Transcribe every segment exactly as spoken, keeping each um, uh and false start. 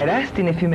Στην εφημερίδα.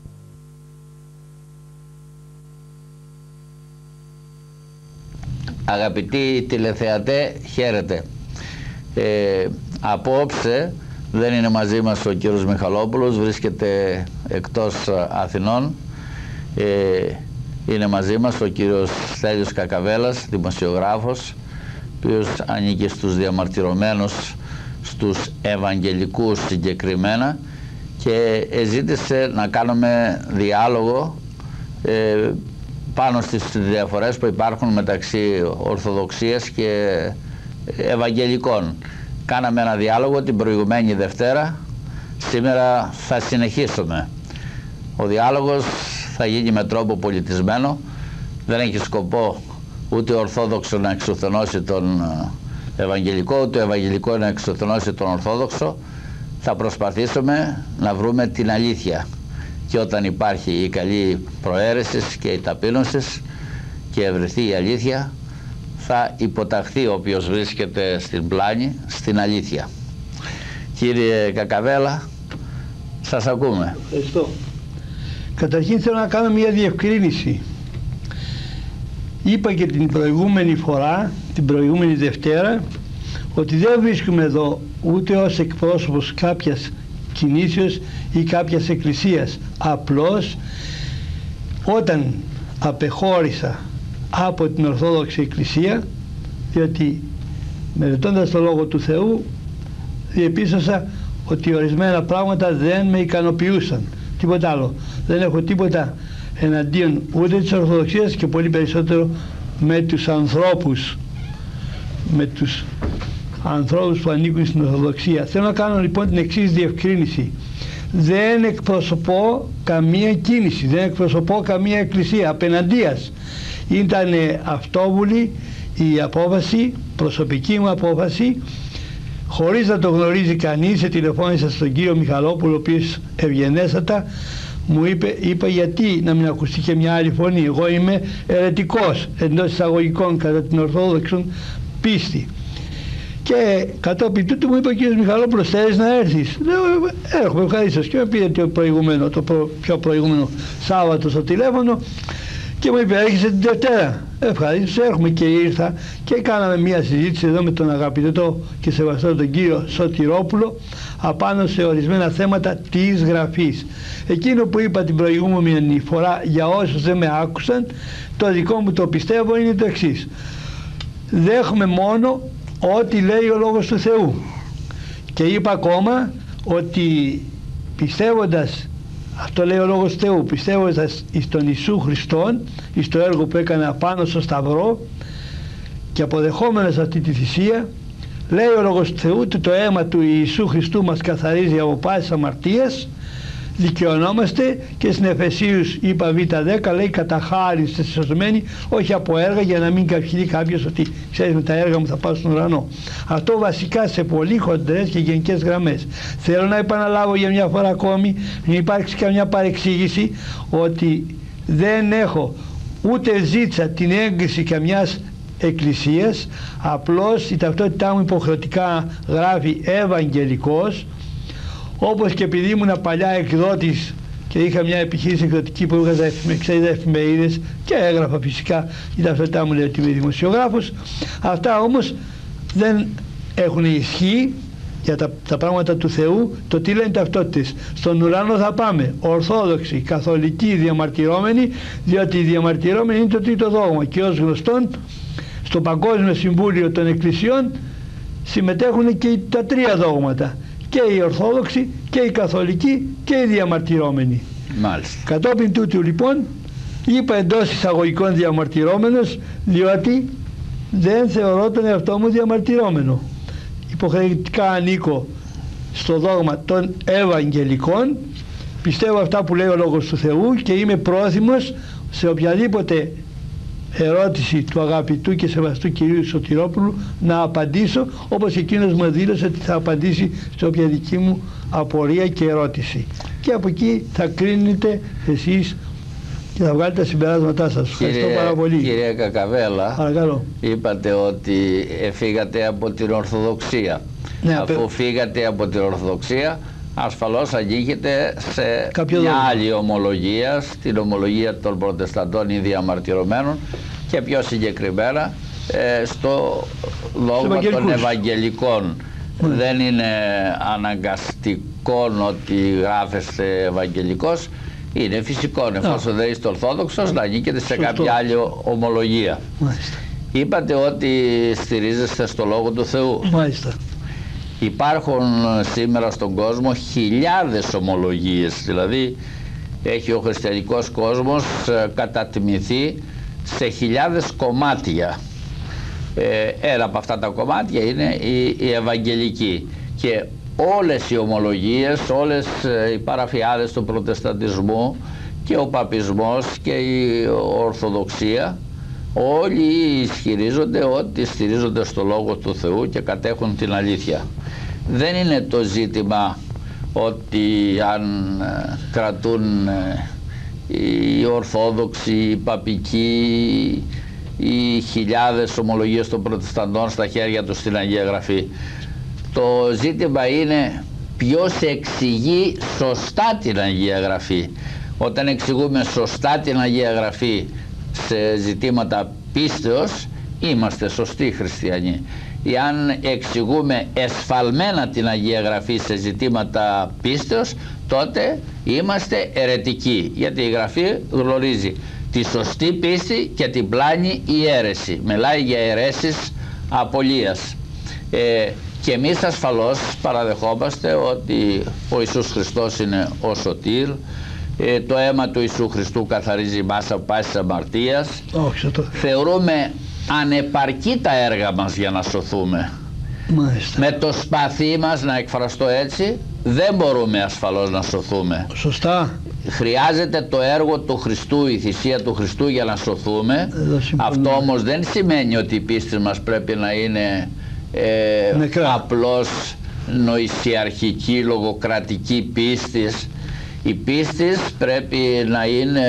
Αγαπητοί τηλεθεατέ, χαίρετε. Ε, απόψε δεν είναι μαζί μας ο κύριος Μιχαλόπουλος, βρίσκεται εκτός Αθηνών. Ε, είναι μαζί μας ο κύριος Στέλιος Κακαβέλας, δημοσιογράφος, ο οποίος ανήκει στους διαμαρτυρωμένους, στους Ευαγγελικούς συγκεκριμένα, και ζήτησε να κάνουμε διάλογο ε, πάνω στις διαφορές που υπάρχουν μεταξύ Ορθοδοξίας και Ευαγγελικών. Κάναμε ένα διάλογο την προηγουμένη Δευτέρα, σήμερα θα συνεχίσουμε. Ο διάλογος θα γίνει με τρόπο πολιτισμένο, δεν έχει σκοπό ούτε ο Ορθόδοξο να εξουθενώσει τον Ευαγγελικό, ούτε ο Ευαγγελικό να εξουθενώσει τον Ορθόδοξο. Θα προσπαθήσουμε να βρούμε την αλήθεια, και όταν υπάρχει η καλή προαίρεση και η ταπείνωση και ευρεθεί η αλήθεια, θα υποταχθεί ο οποίος βρίσκεται στην πλάνη στην αλήθεια. Κύριε Κακαβέλα, σας ακούμε. Ευχαριστώ. Καταρχήν θέλω να κάνω μια διευκρίνηση. Είπα και την προηγούμενη φορά, την προηγούμενη Δευτέρα, ότι δεν βρίσκομαι εδώ ούτε ως εκπρόσωπος κάποιας κινήσεως ή κάποιας εκκλησίας. Απλώς όταν απεχώρησα από την Ορθόδοξη Εκκλησία, διότι μελετώντας το Λόγο του Θεού διεπίστωσα ότι ορισμένα πράγματα δεν με ικανοποιούσαν, τίποτα άλλο. Δεν έχω τίποτα εναντίον ούτε της Ορθοδοξίας και πολύ περισσότερο με τους ανθρώπους, με τους ανθρώπους που ανήκουν στην Ορθοδοξία. Θέλω να κάνω λοιπόν την εξής διευκρίνηση. Δεν εκπροσωπώ καμία κίνηση, δεν εκπροσωπώ καμία εκκλησία, απέναντίας. Ήταν αυτόβουλη η απόφαση, προσωπική μου απόφαση, χωρίς να το γνωρίζει κανείς. Σε τηλεφώνησα στον κύριο Μιχαλόπουλο, ο οποίος ευγενέστατα μου είπε, είπα γιατί να μην ακουστεί και μια άλλη φωνή. Εγώ είμαι αιρετικός εντός εισαγωγικών κατά την Ορθόδοξη πίστη. Και κατόπιν τούτου μου είπε ο κύριος Μιχαλόπουλος, θέλεις να έρθεις? Λέω, έρχομαι, ευχαρίστως. Και με πήρε το προηγούμενο, το προ, πιο προηγούμενο Σάββατο στο τηλέφωνο και μου είπε, έρχεσαι την Δευτέρα? Ευχαρίστως, έρχομαι. Και ήρθα και κάναμε μια συζήτηση εδώ με τον αγαπητό και σεβαστό τον κύριο Σωτηρόπουλο απάνω σε ορισμένα θέματα της Γραφής. Εκείνο που είπα την προηγούμενη φορά, για όσους δεν με άκουσαν, το δικό μου το πιστεύω είναι το εξής. Δέχομαι μόνο ό,τι λέει ο Λόγος του Θεού. Και είπα ακόμα ότι πιστεύοντας, αυτό λέει ο Λόγος του Θεού, πιστεύοντας εις τον Ιησού Χριστόν, εις το έργο που έκανε απάνω στο Σταυρό και αποδεχόμενος αυτή τη θυσία, λέει ο Λόγος του Θεού ότι το αίμα του Ιησού Χριστού μας καθαρίζει από πάσης αμαρτίας, δικαιωνόμαστε. Και στην Εφεσίους είπα β δέκα λέει κατά χάριν είστε σωσμένοι, όχι από έργα, για να μην καυχηθεί κάποιος ότι ξέρεις με τα έργα μου θα πάω στον ουρανό. Αυτό βασικά σε πολύ χοντρές και γενικές γραμμές. Θέλω να επαναλάβω για μια φορά ακόμη, μην υπάρξει καμιά παρεξήγηση, ότι δεν έχω ούτε ζήτησα την έγκριση καμιάς εκκλησίας. Απλώς η ταυτότητά μου υποχρεωτικά γράφει Ευαγγελικός, όπως και επειδή ήμουν παλιά εκδότης και είχα μια επιχείρηση εκδοτική που έβγαζα εξήντα εφημερίδες και έγραφα φυσικά, η ταυτότητά μου λέει ότι είμαι δημοσιογράφος. Αυτά όμως δεν έχουν ισχύ για τα, τα πράγματα του Θεού. Το τι λένε ταυτότητες? Στον ουρανό θα πάμε Ορθόδοξοι, Καθολικοί, διαμαρτυρώμενοι, διότι οι διαμαρτυρώμενοι είναι το τρίτο δόγμα και ως γνωστόν στο Παγκόσμιο Συμβούλιο των Εκκλησιών συμμετέχουν και τα τρία δόγματα, και οι Ορθόδοξοι και οι Καθολικοί και οι διαμαρτυρώμενοι. Μάλιστα. Κατόπιν τούτου λοιπόν είπα εντός εισαγωγικών διαμαρτυρώμενος, διότι δεν θεωρώ τον εαυτό μου διαμαρτυρώμενο. Υποχρεωτικά ανήκω στο δόγμα των Ευαγγελικών, πιστεύω αυτά που λέει ο Λόγος του Θεού και είμαι πρόθυμος σε οποιαδήποτε ερώτηση του αγαπητού και σεβαστού κυρίου Σωτηρόπουλου να απαντήσω, όπως εκείνος μου δήλωσε ότι θα απαντήσει σε όποια δική μου απορία και ερώτηση. Και από εκεί θα κρίνετε εσείς και θα βγάλετε τα συμπεράσματά σας. Ευχαριστώ πάρα πολύ. Κύριε Κακαβέλα, παρακαλώ. Είπατε ότι φύγατε από την Ορθοδοξία. Ναι, αφού απε... φύγατε από την Ορθοδοξία, ασφαλώς αγγίχεται σε κάποιο μια λόγο. άλλη ομολογία, στην ομολογία των Προτεσταντών ή διαμαρτυρωμένων, και πιο συγκεκριμένα ε, στο δόγμα των Ευαγγελικών. Mm. Δεν είναι αναγκαστικό ότι γράφεστε Ευαγγελικός, είναι φυσικό, εφόσον δεν είστε Ορθόδοξος, να ανήκετε σε κάποια άλλη ομολογία. Μάλιστα. Είπατε ότι στηρίζεστε στο Λόγο του Θεού. Μάλιστα. Υπάρχουν σήμερα στον κόσμο χιλιάδες ομολογίες, δηλαδή έχει ο χριστιανικός κόσμος κατατιμηθεί σε χιλιάδες κομμάτια. Ε, ένα από αυτά τα κομμάτια είναι η, η Ευαγγελική, και όλες οι ομολογίες, όλες οι παραφιάδες του Προτεσταντισμού και ο Παπισμός και η Ορθοδοξία, όλοι ισχυρίζονται ότι στηρίζονται στο Λόγο του Θεού και κατέχουν την αλήθεια. Δεν είναι το ζήτημα ότι αν κρατούν οι Ορθόδοξοι, οι Παπικοί, οι χιλιάδες ομολογίες των Προτεσταντών στα χέρια τους στην Αγία Γραφή. Το ζήτημα είναι ποιος εξηγεί σωστά την Αγία Γραφή. Όταν εξηγούμε σωστά την Αγία Γραφή σε ζητήματα πίστεως, είμαστε σωστοί χριστιανοί. Εάν εξηγούμε εσφαλμένα την Αγία Γραφή σε ζητήματα πίστεως, τότε είμαστε αιρετικοί, γιατί η Γραφή γνωρίζει τη σωστή πίστη και την πλάνη η αίρεση. Μιλάει για αιρέσεις απολίας. Ε, και εμείς ασφαλώς παραδεχόμαστε ότι ο Ιησούς Χριστός είναι ο σωτήρ, ε, το αίμα του Ιησού Χριστού καθαρίζει μας από πάσης αμαρτίας. Όχι, το... Θεωρούμε ανεπαρκή τα έργα μας για να σωθούμε. Μάλιστα. Με το σπαθί μας, να εκφραστώ έτσι, δεν μπορούμε ασφαλώς να σωθούμε. Σωστά. Χρειάζεται το έργο του Χριστού, η θυσία του Χριστού για να σωθούμε. Αυτό όμως δεν σημαίνει ότι η πίστη μας πρέπει να είναι ε, απλώς νοησιαρχική, λογοκρατική πίστης. Η πίστη πρέπει να είναι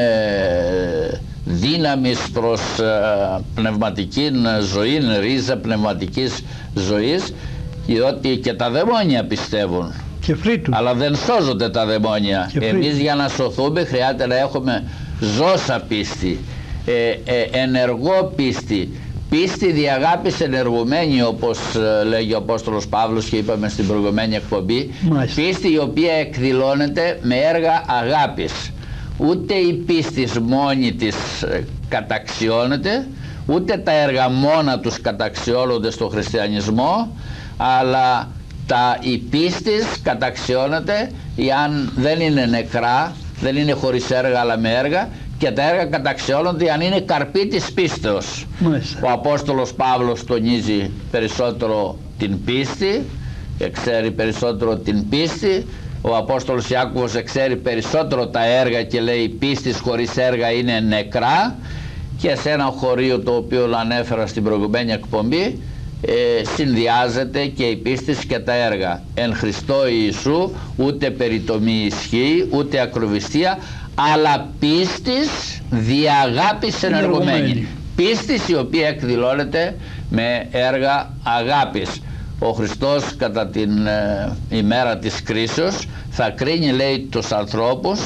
δύναμης προς ε, πνευματική ζωή, ρίζα πνευματικής ζωής, διότι και τα δαιμόνια πιστεύουν. Και φρύτου. Αλλά δεν σώζονται τα δαιμόνια. Εμείς για να σωθούμε χρειάζεται να έχουμε ζώσα πίστη, ε, ε, ενεργό πίστη, πίστη δι' αγάπης ενεργουμένη, όπως ε, λέγει ο Απόστολος Παύλος και είπαμε στην προηγουμένη εκπομπή. Μάλιστα. Πίστη η οποία εκδηλώνεται με έργα αγάπης. Ούτε η πίστη μόνη της ε, καταξιώνεται, ούτε τα έργα μόνα τους καταξιώνονται στο χριστιανισμό, αλλά τα, η πίστης καταξιώνεται εάν δεν είναι νεκρά, δεν είναι χωρίς έργα αλλά με έργα, και τα έργα καταξιώνονται αν είναι καρπή της πίστεως. Μάλιστα. Ο Απόστολος Παύλος τονίζει περισσότερο την πίστη, εξέρει περισσότερο την πίστη. Ο Απόστολος Ιάκωβος εξέρει περισσότερο τα έργα και λέει η πίστη χωρίς έργα είναι νεκρά. Και σε ένα χωρίο το οποίο ανέφερα στην προηγουμένη εκπομπή, ε, συνδυάζεται και η πίστη και τα έργα. Εν Χριστώ Ιησού ούτε περιτομή ισχύει, ούτε ακροβιστία, αλλά πίστης δι' αγάπης ενεργομένη. Πίστης η οποία εκδηλώνεται με έργα αγάπης. Ο Χριστός κατά την ε, ημέρα της κρίσεως θα κρίνει, λέει, τους ανθρώπους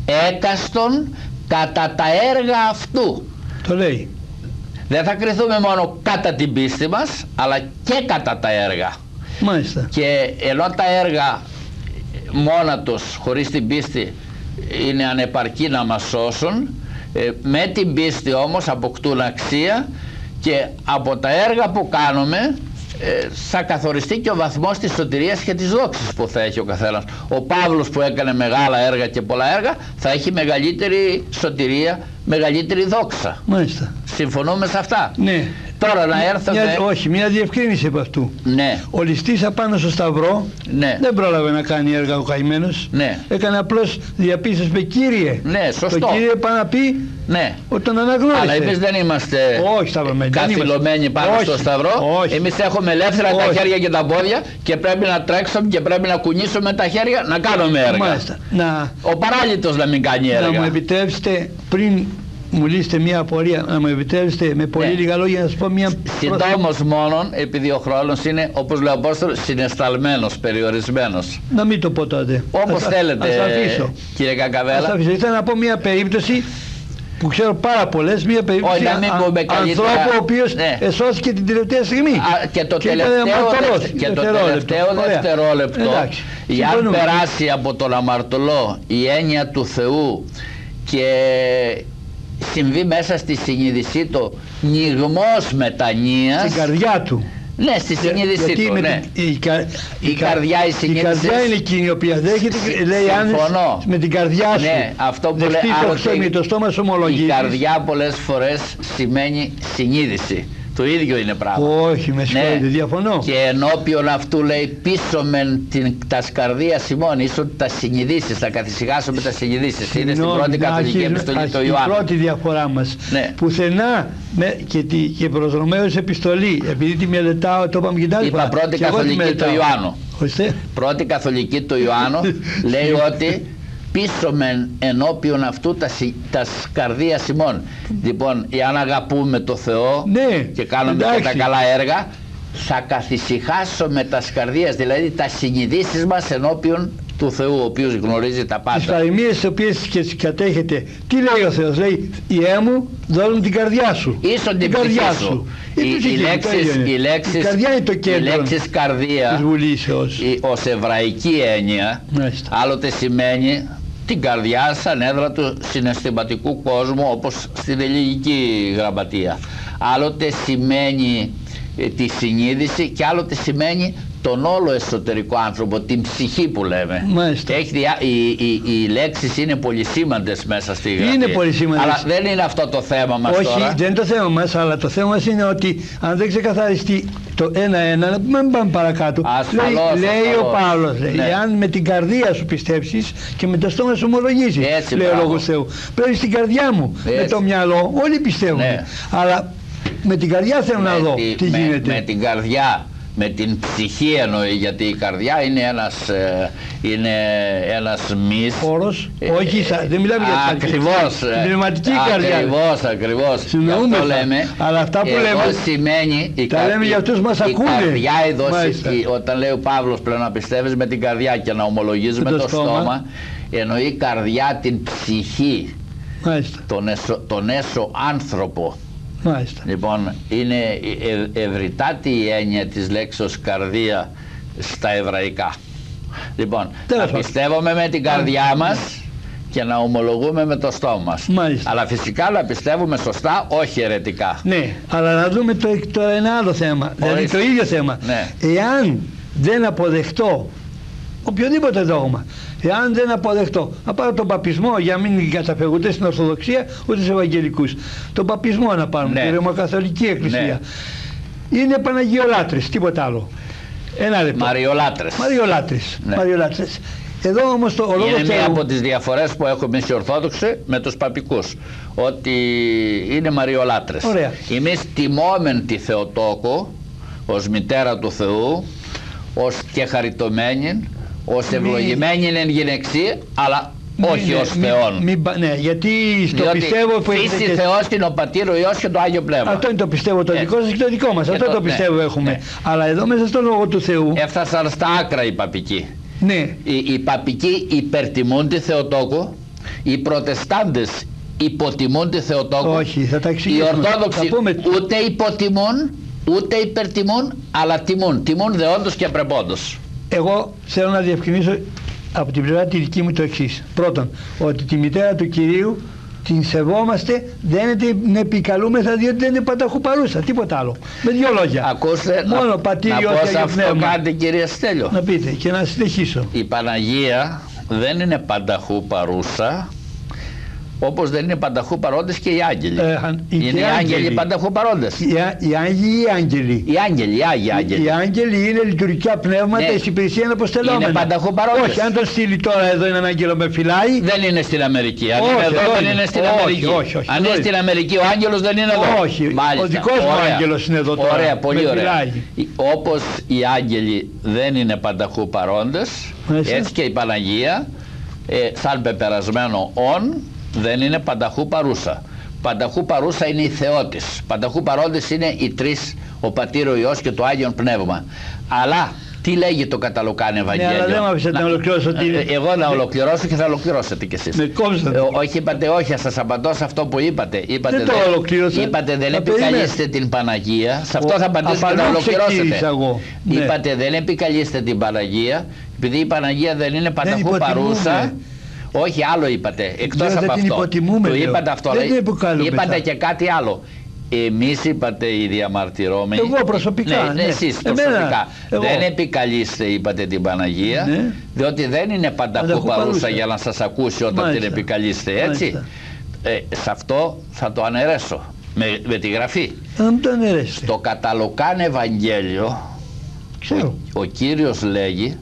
έκαστον κατά τα έργα αυτού. Το λέει. Δεν θα κριθούμε μόνο κατά την πίστη μας, αλλά και κατά τα έργα. Μάλιστα. Και ενώ τα έργα μόνα τους χωρίς την πίστη είναι ανεπαρκή να μας σώσουν, ε, με την πίστη όμως αποκτούν αξία, και από τα έργα που κάνουμε ε, θα καθοριστεί και ο βαθμός της σωτηρίας και της δόξης που θα έχει ο καθένας. Ο Παύλος που έκανε μεγάλα έργα και πολλά έργα θα έχει μεγαλύτερη σωτηρία, μεγαλύτερη δόξα. Μάλιστα. Συμφωνούμε σε αυτά? Ναι. Τώρα να έρθουμε... Μια, όχι, μια διευκρίνηση από αυτού. Ναι. Ο ληστής απάνω στο σταυρό, ναι, δεν πρόλαβε να κάνει έργα ο καημένος. Ναι. Έκανε απλώς διαπίστωση με Κύριε. Ναι, σωστό. Το Κύριε πάει να πει, ναι, όταν αναγνώρισε. Αλλά εμείς δεν είμαστε καθυλωμένοι πάνω όχι, στο σταυρό. Όχι. Εμείς έχουμε ελεύθερα όχι. τα χέρια και τα πόδια και πρέπει να τρέξουμε και πρέπει να κουνήσουμε τα χέρια να κάνουμε έργα. Μάλιστα. Να... Ο παράλυτος να μην κάνει έργα. Να μου επιτρέψετε πριν μου λύσετε μια απορία, να μου επιτρέψετε με πολύ ναι. λίγα λόγια να σας πω μια... Συντόμως μόνον, επειδή ο χρόνος είναι, όπως λέει ο Απόστολος, συναισθαλμένος, περιορισμένος. Να μην το πω τότε. Όπως ας, θέλετε, ας αφήσω. Κύριε Κακαβέλα. Ας αφήσω. Ήθελα να πω μια περίπτωση που ξέρω πάρα πολλές, μια περίπτωση Όχι, ανθρώπου ο οποίος ναι. εσώθηκε την τελευταία στιγμή. Α, και το και τελευταίο, δευτε, και το τελευταίο δευτερόλεπτο, για αν περάσει από τον αμαρτωλό η έννοια του Θεού και συμβεί μέσα στη συνείδησή του νιγμός μετανοίας, στην καρδιά του. Ναι, στη συνείδησή του, ναι. Την, η, κα, η, η καρδιά, η συνείδηση. Η καρδιά είναι εκείνη η οποία δέχεται, λέει αν με την καρδιά σου. Ναι, αυτό που λέει, το, με το στόμα σου ομολογείς. Η καρδιά πολλές φορές σημαίνει συνείδηση. Το ίδιο είναι πράγμα. Όχι, με συγχωρείτε, ναι. Διαφωνώ. Και ενώπιον αυτού λέει πίσω με την, τα σκαρδία ημών, ίσως τα συνειδήσεις, θα καθησυχάσω με τα συνειδήσεις. Είναι στην πρώτη καθολική επιστολή του Ιωάννου. Η πρώτη διαφορά μας. Ναι. Πουθενά με, και, τη, και προς Ρωμαίους επιστολή, επειδή τη μελετάω, το είπαμε και τα Είπα πρώτη καθολική του Ιωάννου. Οστε. Πρώτη καθολική του Ιωάννου λέει ότι πίσω μεν ενώπιον αυτού τα, τα καρδία ημών. Λοιπόν, εάν αγαπούμε το Θεό, ναι, και κάνουμε εντάξει. Και τα καλά έργα, θα καθησυχάσω με τα καρδίας, δηλαδή τα συνειδήσεις μας ενώπιον του Θεού, ο οποίος γνωρίζει τα πάντα. Τις παροιμίες τις οποίες και τις κατέχετε, τι λέει ο Θεός? Λέει, Ιε μου, δώσουν την καρδιά σου. Ίσον την καρδιά σου. Οι, οι, λέξεις, οι, λέξεις, η καρδιά είναι το κέντρο. Οι λέξεις καρδία της βουλήσεως. Η, ως εβραϊκή έννοια, μάλιστα, άλλοτε σημαίνει την καρδιά σαν έδρα του συναισθηματικού κόσμου, όπως στην ελληνική γραμματεία. Άλλοτε σημαίνει ε, τη συνείδηση και άλλοτε σημαίνει τον όλο εσωτερικό άνθρωπο, την ψυχή που λέμε. Έχει, οι, οι, οι λέξεις είναι πολυσήμαντες μέσα στη γραφή. Είναι πολυσήμαντες. Αλλά δεν είναι αυτό το θέμα μας. Όχι, τώρα. Όχι, δεν είναι το θέμα μας, αλλά το θέμα μας είναι ότι αν δεν ξεκαθαριστεί το ένα-ένα, μην πάμε παρακάτω. Ασφαλώς, λέει, λέει ασφαλώς. ο Παύλος, Ναι. εάν με την καρδία σου πιστέψεις και με το στόμα σου ομολογήσεις, Έτσι, λέει ο μπράβο. Λόγος Θεού. Πρέπει στην καρδιά μου, Έτσι. με το μυαλό, όλοι πιστεύουν. Ναι. Αλλά με την καρδιά θέλω με να δω τη, τι με, γίνεται. Με την καρδιά, με την ψυχή εννοεί, γιατί η καρδιά είναι ένας, ε, είναι ένας μυς. Χώρος, ε, όχι, ε, δεν μιλάμε για την ακριβώς, την πνευματική καρδιά. Ακριβώς, ακριβώς. Συνοούμε, αυτό λέμε. Αλλά αυτά που λέμε, σημαίνει, η τα κα, λέμε για αυτούς μας η ακούνε. Καρδιά εδώ, η, όταν λέει ο Παύλος πλέον να πιστεύεις με την καρδιά και να ομολογείς με το, το στόμα, στόμα, εννοεί καρδιά την ψυχή, τον έσω, τον έσω άνθρωπο. Μάλιστα. Λοιπόν, είναι ευ, ευρυτάτη η έννοια της λέξης καρδία στα εβραϊκά. Λοιπόν, Τέλος να πιστεύουμε με την καρδιά μας και να ομολογούμε με το στόμα μας. Μάλιστα. Αλλά φυσικά να πιστεύουμε σωστά, όχι αιρετικά. Ναι, αλλά να δούμε το, το ένα άλλο θέμα, δηλαδή το ίδιο θέμα. Ναι. Εάν δεν αποδεχτώ οποιοδήποτε δόγμα, εάν δεν αποδεχτώ, να πάρω τον παπισμό, για μην καταφεύγω ούτε στην Ορθοδοξία ούτε στους Ευαγγελικούς, τον παπισμό να πάρουμε, ναι, τη Ρωμακαθολική Εκκλησία, ναι, είναι Παναγιολάτρες, τίποτα άλλο. Ένα λεπτό. Μαριολάτρες. Μαριολάτρες. Ναι. Μαριολάτρες. Εδώ όμως το ο λόγος είναι μία Θεού... από τις διαφορές που έχουμε εμείς οι Ορθόδοξοι με τους παπικούς, ότι είναι Μαριολάτρες. Ωραία. Εμείς τιμόμεν τη Θεοτόκο ως μητέρα του Θεού, ως και χαριτωμένη, ως ευλογημένη εν γυναιξή, αλλά όχι ναι, ως Θεόν. Μη, μη, ναι, γιατί στο διότι πιστεύω που φύση έχετε... Θεός είναι ο Πατήρ, ο Υιός και το Άγιο Πνεύμα. Αυτό είναι το πιστεύω το ε, δικό σας και το δικό μας. Αυτό το, το πιστεύω, ναι, έχουμε. Ναι. Αλλά εδώ μέσα στον Λόγο του Θεού... Έφτασαν στα άκρα οι παπικοί. Ναι. Οι, οι παπικοί υπερτιμούν τη Θεοτόκο, οι Προτεστάντες υποτιμούν τη Θεοτόκο. Όχι, θα τα εξηγήσουμε. Οι Ορθόδοξοι πούμε... ούτε υποτιμούν, ούτε υπερτιμούν, αλλά τιμούν. Τιμούν δεόντως και πρεπόντως. Εγώ θέλω να διευκρινίσω από την πλευρά τη δική μου το εξής. Πρώτον, ότι τη μητέρα του Κυρίου την σεβόμαστε, δεν την επικαλούμεθα διότι δεν είναι πανταχού παρούσα, τίποτα άλλο. Με δύο λόγια. Ακούστε, μόνο να, Πατήρ, να Υιός πω και σε αυτό Πνεύμα. κάντε, κυρία Στέλιο. Να πείτε και να συνεχίσω. Η Παναγία δεν είναι πανταχού παρούσα, όπως δεν είναι πανταχού παρόντες και οι άγγελοι. Ε, είναι οι άγγελοι, άγγελοι πανταχού παρόντες. Οι, οι άγγελοι ή οι άγγελοι. Οι άγγελοι, οι άγιοι άγγελοι. Οι άγγελοι είναι λειτουργικά πνεύματα, ναι, εις υπηρεσία αποστελόμενα. Είναι πανταχού παρόντες. Όχι, αν τον στείλει τώρα εδώ έναν άγγελο με φυλάει. Δεν είναι στην Αμερική. Αν όχι, είναι εδώ, όχι, δεν είναι στην όχι, Αμερική. όχι, όχι, αν είναι στην Αμερική, ο άγγελος δεν είναι εδώ. Όχι, μάλιστα. ο δικός μου άγγελος είναι εδώ τώρα. Ωραία, πολύ ωραία. Φυλάει. Όπως οι άγγελοι δεν είναι πανταχού παρόντες, έτσι και η Παναγία, ε, σαν πεπερασμένο όν, δεν είναι πανταχού παρούσα. Πανταχού παρούσα είναι η Θεότης. Πανταχού παρόντες είναι οι τρεις, ο Πατήρ, ο Υιός και το Άγιον Πνεύμα. Αλλά τι λέγει το Κατά Λουκάν Ευαγγέλιο? Ναι, αλλά δεν μ' άφησατε να, να ολοκληρώσω. Την... Εγώ να ολοκληρώσω και θα ολοκληρώσετε κι εσείς. Με κόψατε. Ε, όχι, είπατε όχι, θα σας απαντώ σε αυτό που είπατε. Είπατε δεν το ολοκλήρωσα. Είπατε δεν επικαλείστε την Παναγία. Σε αυτό θα απαντήσω και να ολοκληρώσετε. Ναι. Είπατε δεν επικαλείστε την Παναγία, επειδή η Παναγία δεν είναι πανταχού παρούσα. Όχι, άλλο είπατε, εκτός από αυτό. Το είπατε αυτό, αλλά είπατε και κάτι άλλο. Εμείς είπατε οι διαμαρτυρόμενοι. Εγώ προσωπικά. Ναι, ναι, εσείς προσωπικά. Εγώ. Δεν επικαλείστε, είπατε, την Παναγία, ναι. Διότι δεν είναι πανταχού παρούσα για να σας ακούσει όταν Μάλιστα. την επικαλείστε, έτσι. Ε, σε αυτό θα το αναιρέσω με, με τη γραφή. Αν το αναιρέσετε. Στο Κατά Λουκάν Ευαγγέλιο ο, ο Κύριος λέγει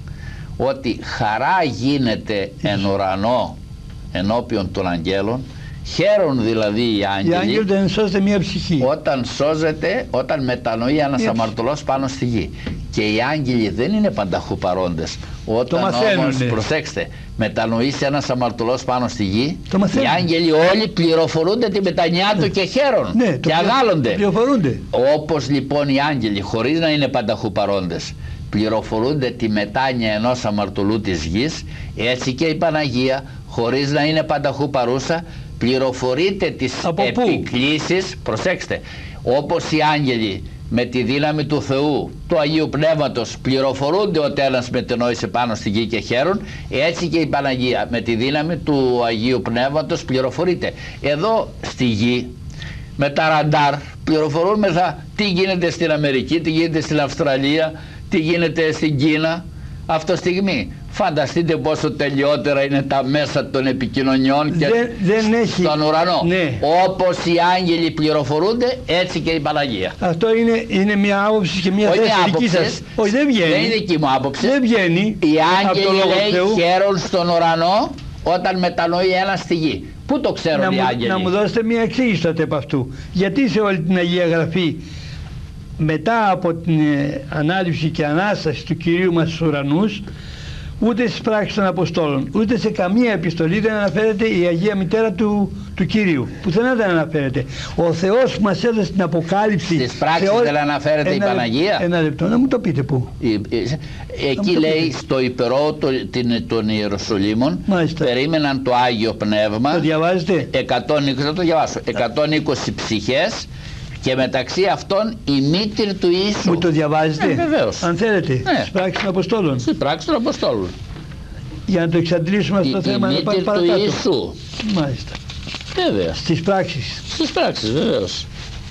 ότι χαρά γίνεται εν ουρανό ενώπιον των αγγέλων. Χαίρον δηλαδή οι άγγελοι, οι άγγελοι δεν σώζεται μια ψυχή. Όταν σώζεται, όταν μετανοεί ένας μια... αμαρτωλός πάνω στη γη. Και οι άγγελοι δεν είναι πανταχού παρόντες. Όταν όμως, προσέξτε, μετανοήσει ένας αμαρτωλός πάνω στη γη, οι άγγελοι όλοι πληροφορούνται τη μετανοιά ναι. του και χαίρον ναι, και αγάλλονται. Πληροφορούνται. Όπως λοιπόν οι άγγελοι, χωρίς να είναι πανταχού παρόντες, πληροφορούνται τη μετάνοια ενός αμαρτωλού της γης, έτσι και η Παναγία, χωρίς να είναι πανταχού παρούσα, πληροφορείται τις επικλήσεις, προσέξτε, όπως οι άγγελοι με τη δύναμη του Θεού, του Αγίου Πνεύματος, πληροφορούνται ότι ένας μετενόησε πάνω στη γη και χαίρον, έτσι και η Παναγία με τη δύναμη του Αγίου Πνεύματος πληροφορείται. Εδώ στη γη με τα ραντάρ πληροφορούμε τι γίνεται στην Αμερική, τι γίνεται στην Αυστραλία, τι γίνεται στην Κίνα αυτή στιγμή. Φανταστείτε πόσο τελειότερα είναι τα μέσα των επικοινωνιών και δεν, δεν έχει. στον ουρανό. Ναι. Όπως οι άγγελοι πληροφορούνται, έτσι και η Παναγία. Αυτό είναι, είναι μια άποψη και μια όχι θέση άποψη, δική σας. Όχι, δεν βγαίνει. Δεν είναι δική μου άποψη. Δεν βγαίνει. Οι άγγελοι λέει χαίρον στον ουρανό όταν μετανοεί ένα στη γη. Πού το ξέρουν να οι μου, άγγελοι? Να μου δώσετε μια εξήγηση τότε από αυτού. Γιατί σε όλη την Αγία Γραφή, μετά από την ε, ανάληψη και ανάσταση του Κυρίου μας στους ουρανούς, ούτε στις πράξεις των Αποστόλων, ούτε σε καμία επιστολή δεν αναφέρεται η Αγία Μητέρα του, του Κυρίου. Πουθενά δεν αναφέρεται. Ο Θεός που μας έδωσε την Αποκάλυψη. Στις πράξεις ό... δεν αναφέρεται ένα, η Παναγία. Ένα λεπτό, να μου το πείτε πού. Η, η, εκεί λέει πείτε. Στο υπερό των Ιεροσολύμων περίμεναν το Άγιο Πνεύμα. Το διαβάζετε? εκατόν είκοσι, θα το διαβάσω. εκατόν είκοσι ψυχές. Και μεταξύ αυτών η μήτρη του Ιησού. Μου το διαβάζετε? Ε, βεβαίως. Αν θέλετε. Ναι. Στις πράξεις των Αποστόλων. Στις πράξεις των Αποστόλων. Για να το εξαντλήσουμε αυτό το θέμα. Η μήτρη του Ιησού. Μάλιστα. Βέβαια. Στις πράξεις. Στις πράξεις, βεβαίως.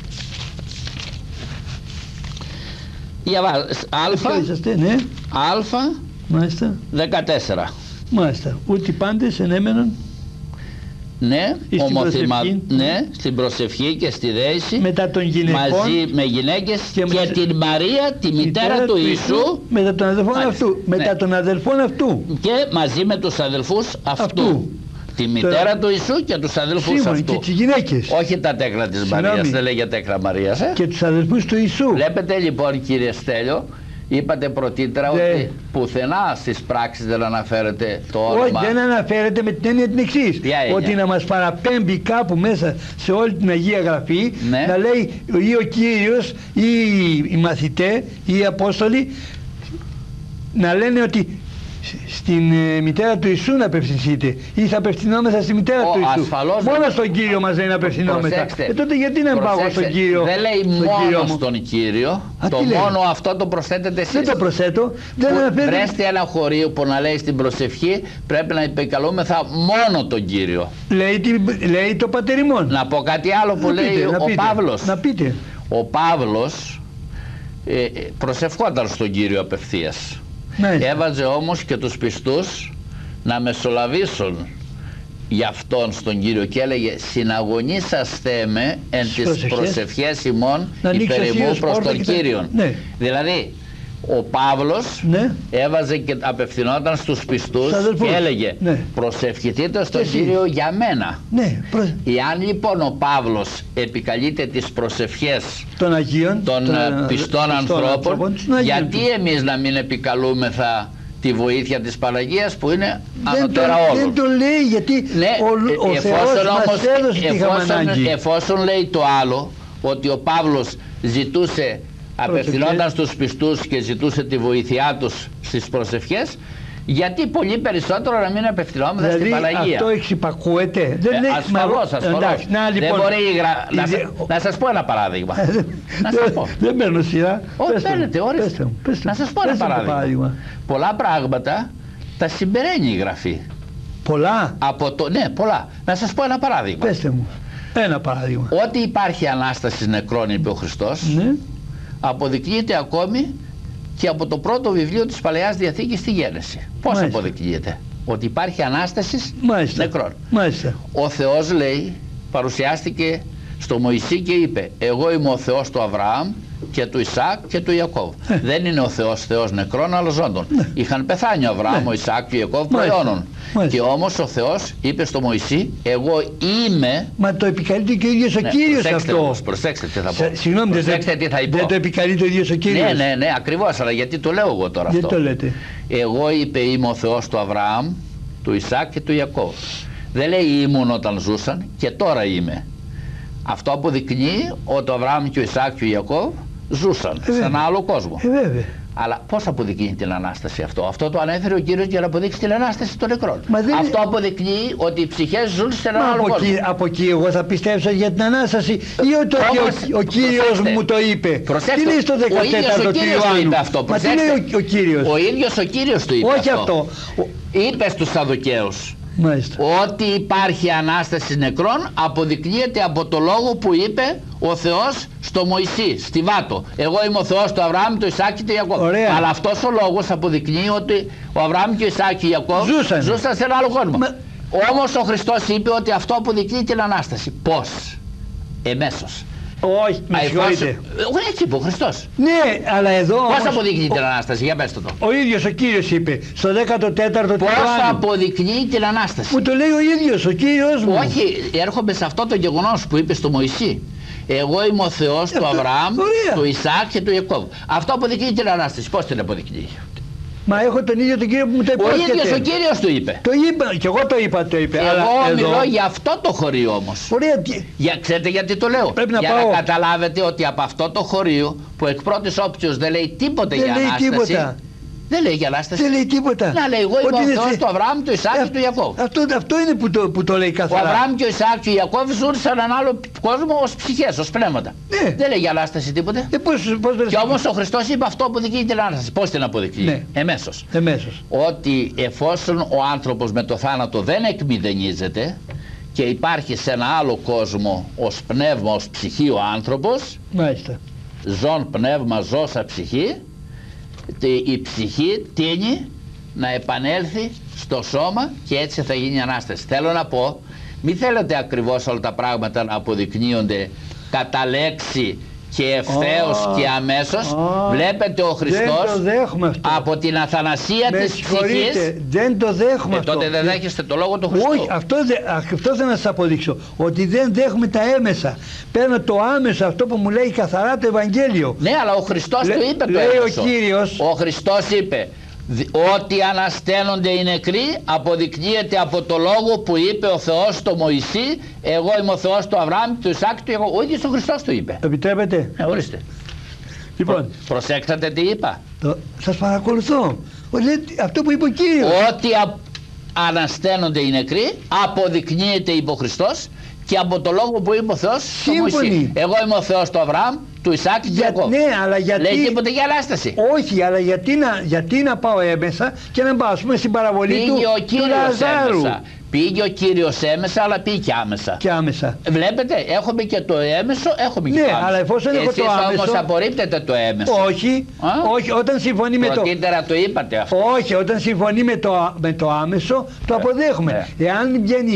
Διαβάζω. Αλφα. Είσαστε, ναι. Αλφα. Μάλιστα. δεκατέσσερα. Μάλιστα. Ούτε οι πάντες ενέμεναν. Ναι, ομοθυμα... ναι, στην προσευχή και στη δέηση μετά των γυναικών, μαζί με γυναίκες και, και με... την Μαρία, τη μητέρα, μητέρα του Ιησού, μετά των αδελφών αυτού, ναι. μετά των αδελφών αυτού και μαζί με τους αδελφούς αυτού, αυτού. Τη μητέρα το... του Ιησού και τους αδελφούς Σήμον, αυτού. Και τις γυναίκες. Όχι τα τέκνα της Μαρίας, δεν λέγεται τέκνα Μαρίας. Ε? Και τους αδελφούς του Ιησού. Βλέπετε λοιπόν κύριε Στέλιο, είπατε πρωτήτερα Δε. ότι πουθενά στις πράξεις δεν αναφέρεται το όνομα. Όχι, δεν αναφέρεται με την έννοια την εξής. Ότι να μας παραπέμπει κάπου μέσα σε όλη την Αγία Γραφή, ναι. να λέει ή ο Κύριος ή οι μαθητές ή οι Απόστολοι να λένε ότι στην ε, μητέρα του Ιησού να απευθυνθείτε ή θα απευθυνόμεθα στη μητέρα ο, του Ιησού. Μόνο στον Κύριο μας δεν απευθυνόμεθα. Ε, τότε γιατί να πάω στον Κύριο? Δεν λέει στον μόνο κύριο στον Κύριο. Α, το μόνο λέει? Αυτό το προσθέτετε εσείς. Δεν το προσθέτω. Δεν αναφέρεται. Βρέστε ένα χωρίο που να λέει στην προσευχή πρέπει να επικαλούμεθα μόνο τον Κύριο. Λέει, λέει το Πατέρ ημών. Να πω κάτι άλλο που να λέει πείτε, ο Παύλος. Να πείτε. Ο Παύλος ε, προσευχόταν στον Κύριο απευθείας. Ναι. Έβαζε όμως και τους πιστούς να μεσολαβήσουν για αυτόν στον Κύριο και έλεγε συναγωνίσαστε με εν τις προσευχές ημών υπερ ημού προς τον Κύριον. Ναι. Δηλαδή ο Παύλος ναι. έβαζε και απευθυνόταν στους πιστούς και έλεγε ναι. προσευχηθείτε στον Κύριο για μένα. Ναι. Προς... Εάν λοιπόν ο Παύλος επικαλείται τις προσευχές των Αγίων, των των πιστών, πιστών ανθρώπων, γιατί εμείς να μην επικαλούμεθα τη βοήθεια της Παναγίας που είναι ανωτέρα όλων. Δεν το λέει γιατί ναι, ο, ο Θεός μας έδωσε τη χαμανάγκη. Εφόσον λέει το άλλο, ότι ο Παύλος ζητούσε, απευθυνόταν στους πιστούς και ζητούσε τη βοήθειά τους στις προσευχές, γιατί πολύ περισσότερο να μην απευθυνόμαστε δηλαδή, στην Παναγία. Δηλαδή αυτό εξυπακούεται. Δεν λέει, ασφαλώς, ασφαλώς. Εντάξει, να, λοιπόν, δεν μπορεί η γρα... η... να, σα... να σας πω ένα παράδειγμα. να σας πω. Δεν παίρνω σειρά. Όχι, παίρνετε, όριστε. Να σας πω ένα παράδειγμα. παράδειγμα. Πολλά πράγματα τα συμπεραίνει η Γραφή. Πολλά. Από το... Ναι, πολλά. Να σας πω ένα παράδειγμα. Πέστε μου. Ένα παράδειγμα. Ότι υπάρχει Ανάσταση νεκρών, είπε ο Χριστός, ναι. αποδεικνύεται ακόμη και από το πρώτο βιβλίο της Παλαιάς Διαθήκης στη Γένεση. Πώς Μάλιστα. αποδεικνύεται? Ότι υπάρχει Ανάσταση νεκρών. Μάλιστα. Ο Θεός, λέει, παρουσιάστηκε στο Μωυσή και είπε, εγώ είμαι ο Θεός του Αβραάμ και του Ισαάκ και του Ιακώβ. Ε. Δεν είναι ο Θεός Θεός νεκρών αλλά ζώντων. Ναι. Είχαν πεθάνει ο Αβραάμ, ναι. ο Ισαάκ και ο Ιακώβ προϊόνων. Και όμως ο Θεός είπε στο Μωυσή, εγώ είμαι... Μα το επικαλείται και ο ίδιος ο ναι, Κύριος προσέξτε αυτό. Όμως, προσέξτε τι θα πω. Συγγνώμη, προσέξτε τι θα πω. Δεν το επικαλείται ο ίδιος ο Κύριος. Ναι, ναι, ναι, ακριβώς, αλλά γιατί το λέω εγώ τώρα γιατί αυτό. Το λέτε. Εγώ είπε είμαι ο Θεός του Αβραάμ, του Ισαάκ και του Ιακώβ. Δεν λέει ήμουν όταν ζούσαν και τώρα είμαι. Αυτό αποδεικνύει ότι ο Αβραάμ και ο Ισαάκ και ο Ιακώβ ζούσαν ε, σε ένα άλλο κόσμο. Ε, βέβαια. Αλλά πώς αποδεικνύει την Ανάσταση αυτό? Αυτό το ανέφερε ο Κύριος για να αποδείξει την Ανάσταση των νεκρών. Δεν... Αυτό αποδεικνύει ότι οι ψυχές ζουν σε ένα Μα άλλο από κόσμο. Εκεί, από εκεί εγώ θα πιστέψω για την Ανάσταση ή ότι Όμως, ο, ο Κύριος προσέξτε, μου το είπε. Προσέξτε, τι λέει στο δεκατέταρτο του Ιωάννου? Μα τι λέει ο, ο Κύριος? Ο ίδιος ο Κύριος το είπε. Όχι αυτό. αυτό. Είπε στους Σαδδουκαίους. Μάλιστα. Ότι υπάρχει Ανάσταση νεκρών αποδεικνύεται από το λόγο που είπε ο Θεός στο Μωυσή, στη Βάτο. Εγώ είμαι ο Θεός του Αβραάμ, του Ισαάκ και του Ιακώβ. Αλλά αυτός ο λόγος αποδεικνύει ότι ο Αβραάμ και ο Ισαάκ και ο Ιακώβ ζούσαν, ζούσαν σε ένα άλλο κόσμο. Μα... Όμως ο Χριστός είπε ότι αυτό αποδεικνύει την Ανάσταση. Πώς? Εμέσως. Όχι, με συγχωρείτε. Έτσι είπε ο Χριστός. Ναι, αλλά εδώ. Πώς όμως... αποδεικνύει την Ανάσταση? Για πέστε το. Ο ίδιος ο Κύριος είπε στο δέκατο τέταρτο του Ιωάννου. Πώς αποδεικνύει την Ανάσταση? Μου το λέει ο ίδιος ο Κύριος μου. Όχι, έρχομαι σε αυτό το γεγονός που είπε στο Μωυσή. Εγώ είμαι ο Θεός του Αβραάμ, του Ισαάκ και του Ιακώβ. Αυτό αποδεικνύει την Ανάσταση. Πώς την αποδεικνύει? Μα έχω τον ίδιο τον Κύριο που μου το υπόσχεται. Ο ίδιος ο Κύριος το είπε. Το είπα, και εγώ το είπα, το είπε. Εγώ αλλά μιλώ εδώ... για αυτό το χωρίο όμως. Ωραία. Για, ξέρετε γιατί το λέω? Πρέπει να για πάω. να καταλάβετε ότι από αυτό το χωρίο που εκ πρώτης όψεως δεν λέει τίποτε δεν για λέει Ανάσταση. Τίποτα. Δεν λέει για Ανάσταση. Δεν λέει τίποτα. Να λέει εγώ είμαι ο Θεός του Αβραάμ, του Ισαάκ και του Ιακώβ. Αυτό, αυτό είναι που το, που το λέει καθαρά. Ο Αβραάμ και ο Ισαάκ και ο Ιακώβ ζουν σε έναν άλλο κόσμο ως ψυχές, ως πνεύματα. Ναι. Δεν λέει για Ανάσταση τίποτε. Ε, πώς, πώς και όμως ο Χριστός είπε αυτό αποδεικνύει την Ανάσταση. Πώς την αποδεικνύει? Ναι. Εμέσως. Εμέσως. Ότι εφόσον ο άνθρωπος με το θάνατο δεν εκμηδενίζεται και υπάρχει σε ένα άλλο κόσμο ως πνεύμα, ως ψυχή ο άνθρωπος, μάλιστα, ζών πνεύμα, ζώσα ψυχή, η ψυχή τείνει να επανέλθει στο σώμα και έτσι θα γίνει Ανάσταση. Θέλω να πω, μην θέλετε ακριβώς όλα τα πράγματα να αποδεικνύονται κατά λέξη και ευθέως oh, και αμέσως. Oh, βλέπετε ο Χριστός από την αθανασία με της ψυχής. Δεν το δέχομαι ε, αυτό. Τότε δεν δέχεστε το λόγο του Χριστού. Όχι, αυτό, δε, αυτό θέλω να σας αποδείξω. Ότι δεν δέχομαι τα έμεσα. Παίρνω το άμεσο, αυτό που μου λέει καθαρά το Ευαγγέλιο. Ναι, αλλά ο Χριστός Λέ, το είπε το λέει έμεσο. Ο Κύριος. Ο Χριστός είπε ότι ανασταίνονται οι νεκροί αποδεικνύεται από το λόγο που είπε ο Θεός στο Μωυσή, εγώ είμαι ο Θεός του Αβραάμ, του Ισαάκ, του Ιακώβ. Ο ίδιος ο Χριστός το είπε. Επιτρέπετε? Ε, ορίστε. Λοιπόν, Προ, προσέξατε τι είπα. Το, σας παρακολουθώ. Ο, λέει, αυτό που είπε ο Κύριος. Ότι α, ανασταίνονται οι νεκροί αποδεικνύεται είπε ο Χριστός και από το λόγο που είπε ο Θεός στο Μωυσή. Εγώ είμαι ο Θεός του Αβραάμ, του Ισαάκ και του Ιακώβ. Ναι, αλλά γιατί... Λέει τίποτε για Ανάσταση. Όχι, αλλά γιατί να, γιατί να πάω έμεσα και να πάω, ας πούμε, στην παραβολή πήγε του, ο Κύριος του Λαζάρου. Έμεσα. Πήγε ο Κύριος έμεσα, αλλά πήγε και άμεσα. Και άμεσα. Βλέπετε, έχουμε και το έμεσο, έχουμε και ναι, το άμεσο. Αλλά εφόσον έχω το άμεσο... Εσείς όμως απορρίπτετε το έμεσο. Όχι, Α? όχι, όταν συμφωνεί με το... Πρωτήτερα το είπατε αυτό. Όχι, όταν συμφωνεί με το, με το άμεσο, το αποδέχομαι. Ε, ε. Εάν βγαίνει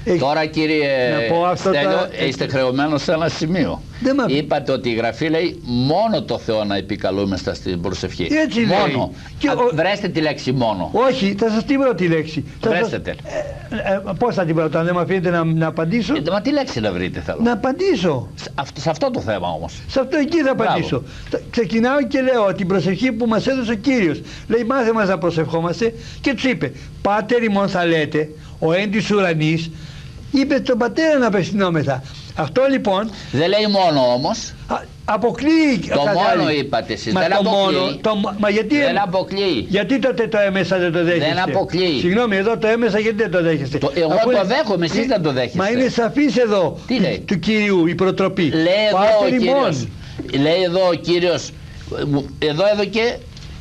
Ε, Τώρα κύριε Στέλιο, τα... είστε χρεωμένος σε ένα σημείο. Μα... Είπατε ότι η Γραφή λέει μόνο το Θεό να επικαλούμεστα στην προσευχή. Έτσι λέει. Μόνο. Και Α, ο... Βρέστε τη λέξη μόνο. Όχι, θα σας την βρω τη λέξη. Βρέστε την. Ε, ε, πώς θα την βρω, όταν δεν με αφήνετε να, να απαντήσω. Ε, μα τι λέξη να βρείτε θέλω. Να απαντήσω. Σε αυτό, σε αυτό το θέμα όμως. Σε αυτό εκεί θα απαντήσω. Μπράβο. Ξεκινάω και λέω την προσευχή που μας έδωσε ο Κύριος. Λέει μάθε μας να προσευχόμαστε και του είπε Πάτερ ημών θα λέτε, ο εν της ουρανής, είπε τον Πατέρα να απευθυνόμεθα. Αυτό λοιπόν... Δεν λέει μόνο όμως. Α, αποκλείει. Το μόνο είπατε εσείς. Μα δεν το αποκλείει. Μόνο, το, μα γιατί, δεν αποκλείει. Γιατί τότε το έμεσα δεν το δέχεστε. Δεν αποκλείει. Συγγνώμη, εδώ το έμεσα γιατί δεν το δέχεστε. Το, εγώ Αφού το δέχομαι, εσείς δεν το δέχεστε. Μα είναι σαφής εδώ. Τι λέει? Του Κυρίου η προτροπή. Λέει εδώ, ο κύριος, λέει εδώ ο Κύριος, εδώ εδώ και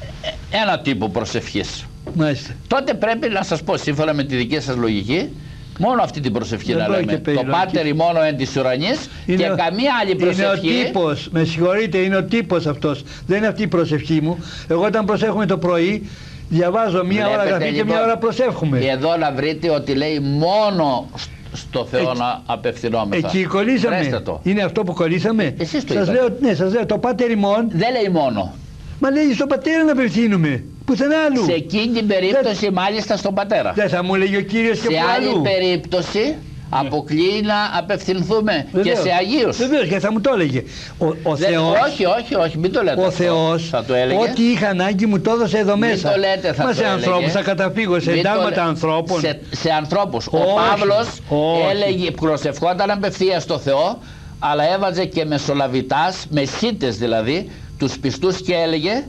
ένα τύπο προσευχής. Μάλιστα. Τότε πρέπει να σας πω, σύμφωνα με τη δική σας λογική, μόνο αυτή την προσευχή δεν να λέμε. Το Πάτερ μόνο εν της ουρανής και ο... καμία άλλη προσευχή. Είναι ο τύπος, με συγχωρείτε, είναι ο τύπος αυτός. Δεν είναι αυτή η προσευχή μου. Εγώ όταν προσέχουμε το πρωί, διαβάζω μία Βλέπετε, ώρα γραφή λοιπόν, και μία ώρα προσεύχουμε. Εδώ να βρείτε ότι λέει μόνο στο Θεό Εκ... να απευθυνόμεθα. Εκεί κολλήσαμε. Είναι αυτό που κολλήσαμε. Εσείς το σας λέω, ναι, σας λέω, το Πάτερ ημών. Δεν λέει μόνο. Μα λέει στον Πατέρα να απευθύνουμε. Πουθενά άλλου. Σε εκείνη την περίπτωση δεν... μάλιστα στον Πατέρα. Δεν θα μου λέγει ο Κύριος και σε άλλη αλλού. περίπτωση αποκλείει να απευθυνθούμε Βεβαίως. Και σε Αγίους. Βεβαίως, και θα μου το έλεγε. Ο, ο Δε, Θεός, όχι, όχι, όχι, μην το λέτε. Ο αυτό. Θεός, θα το έλεγε. ό,τι είχα ανάγκη μου το έδωσε εδώ μέσα. Μην το λέτε, θα Μα το σε ανθρώπους θα καταφύγω, σε εντάλματα ανθρώπων. Σε, σε ανθρώπους. Όχι, ο Παύλος όχι. έλεγε, προσευχόταν απευθεία στο Θεό, αλλά έβαζε και μεσολαβητάς, μεσίτες δηλαδή, τους πιστούς και έλεγε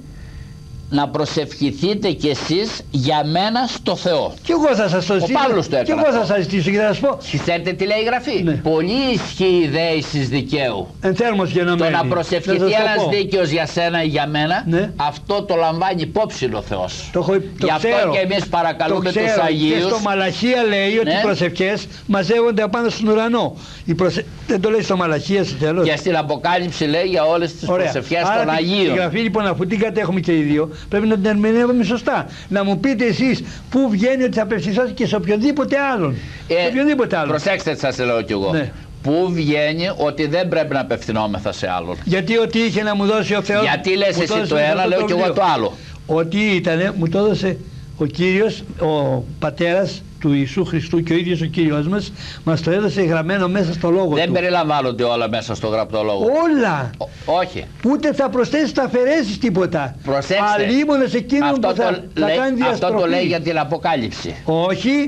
να προσευχηθείτε κι εσείς για μένα στο Θεό. Και εγώ θα σας το ζητήσω. Ο Παύλος το έκανε. Και εγώ θα σας ζητήσω και θα σας πω. Ξέρετε τι λέει η Γραφή. Ναι. Πολύ ισχύει η δέησης δικαίου. Εν θέρμος γενομένη. Το να προσευχηθεί ένας δίκαιος για σένα ή για μένα, ναι. αυτό το λαμβάνει υπόψη ο Θεός. Το, το Γι' αυτό ξέρω. και εμείς παρακαλούμε τους Αγίους. Και στο Μαλαχία λέει ότι ναι. οι προσευχές μαζεύονται απάνω στον ουρανό. Η προσε... Δεν το λέει στο Μαλαχία στο τέλος. Και στην Αποκάλυψη λέει για όλες τις Ωραία. προσευχές Άρα, των Αγίων. Η Γραφή λοιπόν, αφού την κατέχουμε και οι δύο, πρέπει να την ερμηνεύουμε σωστά. Να μου πείτε εσείς πού βγαίνει ότι θα απευθυνθώ και σε οποιοδήποτε άλλον. Ε, σε οποιοδήποτε άλλον. Προσέξτε τι σας λέω κι εγώ. Ναι. Πού βγαίνει ότι δεν πρέπει να απευθυνόμεθα σε άλλον. Γιατί ό,τι είχε να μου δώσει ο Θεός. Γιατί λες εσύ το ένα, λέω κι εγώ το άλλο. Ό,τι ήτανε, μου το έδωσε ο Κύριος, ο Πατέρας του Ιησού Χριστού και ο ίδιος ο Κύριος μας, μας το έδωσε γραμμένο μέσα στο λόγο δεν του. Δεν περιλαμβάνονται όλα μέσα στο γραπτό λόγο. Όλα. Ό, όχι. Ούτε θα προσθέσει, θα αφαιρέσεις τίποτα. Προσέξτε. Αλλήμον σε εκείνον αυτό που θα, το, θα λέει, κάνει διαστροφή. Αυτό το λέει για την Αποκάλυψη. Όχι.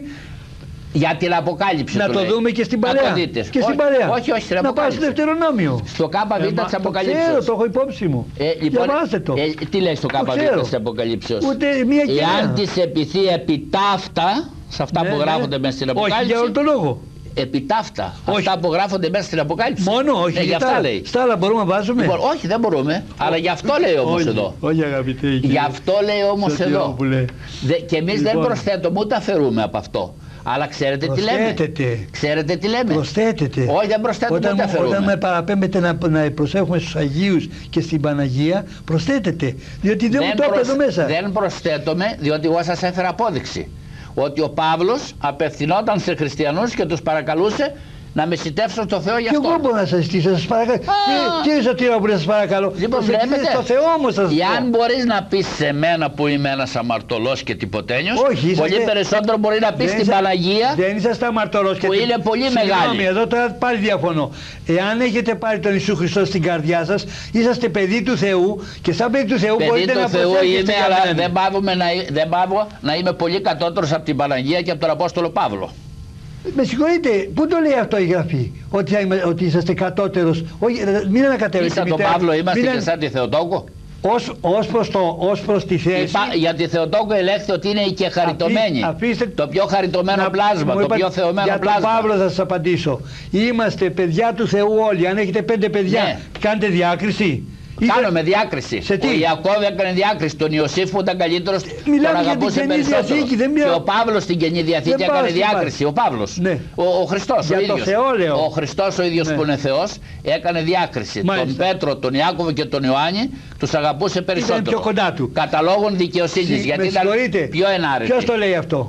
Για την Αποκάλυψη. Να το, το λέει. δούμε και στην Παλαιά. Και στην όχι, Παρέα. Όχι, όχι, στην να πάω στο Δευτερονόμιο. Στο ΚΒ ε, της Αποκαλύψεως. Ξέρω, το έχω υπόψη μου. Ε, λοιπόν, διαβάστε το. Ε, τι λέει στο ΚΒ της Αποκαλύψεως. Ούτε μία και εάν της επιθεί επιτάφτα, σε αυτά ναι, που γράφονται ναι. μέσα στην Αποκάλυψη. Όχι, για όλο το λόγο. Επιτάφτα. Όχι. Αυτά που γράφονται μέσα στην Αποκάλυψη. Μόνο, όχι. Ναι, για αυτά λέει. Στα άλλα μπορούμε να βάζουμε. Λοιπόν, όχι, δεν μπορούμε. Ο... Αλλά γι' αυτό λέει όμως όχι, εδώ. Όχι, αγαπητέ. Γι' αυτό λέει όμως εδώ. Δε, και εμείς λοιπόν. δεν προσθέτουμε ούτε αφαιρούμε από αυτό. Αλλά ξέρετε τι λέμε. Ξέρετε τι λέμε. Προσθέτεται. Όχι, δεν προσθέτουμε όταν, ούτε αφαιρούμε. Όταν με παραπέμπετε να, να προσέχουμε στους Αγίους και στην Παναγία, προσθέτεται. Διότι δεν, δεν μου το έπαιρνε εδώ μέσα. Δεν προσθέτουμε, διότι εγώ σας έφερα απόδειξη. Ότι ο Παύλος απευθυνόταν σε χριστιανούς και τους παρακαλούσε να μεσητεύσουν στο Θεό για αυτό. Και εγώ μπορώ να σας ζητήσω, σας παρακαλώ. Κύριε Σωτήρα, σας παρακαλώ. Λοιπόν, βλέπετε, στο Θεό όμως σας πω. Εάν μπορείς να πεις σε μένα που είμαι ένας αμαρτωλός και τυποτένιος, όχι, είσαστε, πολύ περισσότερο μπορεί να πεις στην Παναγία, δεν είσαστε αμαρτωλός που και είναι πολύ συγγνώμη, μεγάλη. Εδώ τώρα πάλι διαφωνώ. Εάν έχετε πάρει τον Ιησού Χριστό στην καρδιά σας, είσαστε παιδί του Θεού και σαν παιδί του Θεού παιδί μπορείτε του να Θεού προσέχετε. είμαι, αλλά δεν πάβω, να, δεν πάβω να είμαι πολύ κατώτερος από την Παναγία και από τον Απόστολο Παύλο. Με συγχωρείτε, πού το λέει αυτό η Γραφή, ότι, είμαι, ότι είσαστε κατώτερος, όχι, μην ανακατεύετε. Σαν τον Παύλο είμαστε μην... και σαν τη Θεοτόκο. Ως, ως, προς το, ως προς τη θέση. Υπά, για τη Θεοτόκο ελέγχεται ότι είναι και χαριτωμένη. Αφήστε, το πιο χαριτωμένο να, πλάσμα, το είπα, πιο θεωμένο για πλάσμα. Για τον Παύλο θα σας απαντήσω. Είμαστε παιδιά του Θεού όλοι. Αν έχετε πέντε παιδιά, ναι. κάνετε διάκριση. Κάνουμε διάκριση. Ο Ιακώβ έκανε διάκριση. Τον Ιωσήφ που ήταν καλύτερος, τον αγαπούσε περισσότερο. Διαθήκη, δεν και ο Παύλος στην Καινή Διαθήκη έκανε διάκριση. Ο Παύλος. Ναι. Ο, ο Χριστός ο ίδιος. Θεό, ο Χριστός ο ίδιος ναι. που είναι Θεός έκανε διάκριση. Μάλιστα. Τον Πέτρο, τον Ιάκωβο και τον Ιωάννη τους αγαπούσε περισσότερο. Ήταν πιο κοντά του. Κατά λόγων δικαιοσύνης. Γιατί ήταν πιο ενάρετοι. Ποιος το λέει αυτό. Το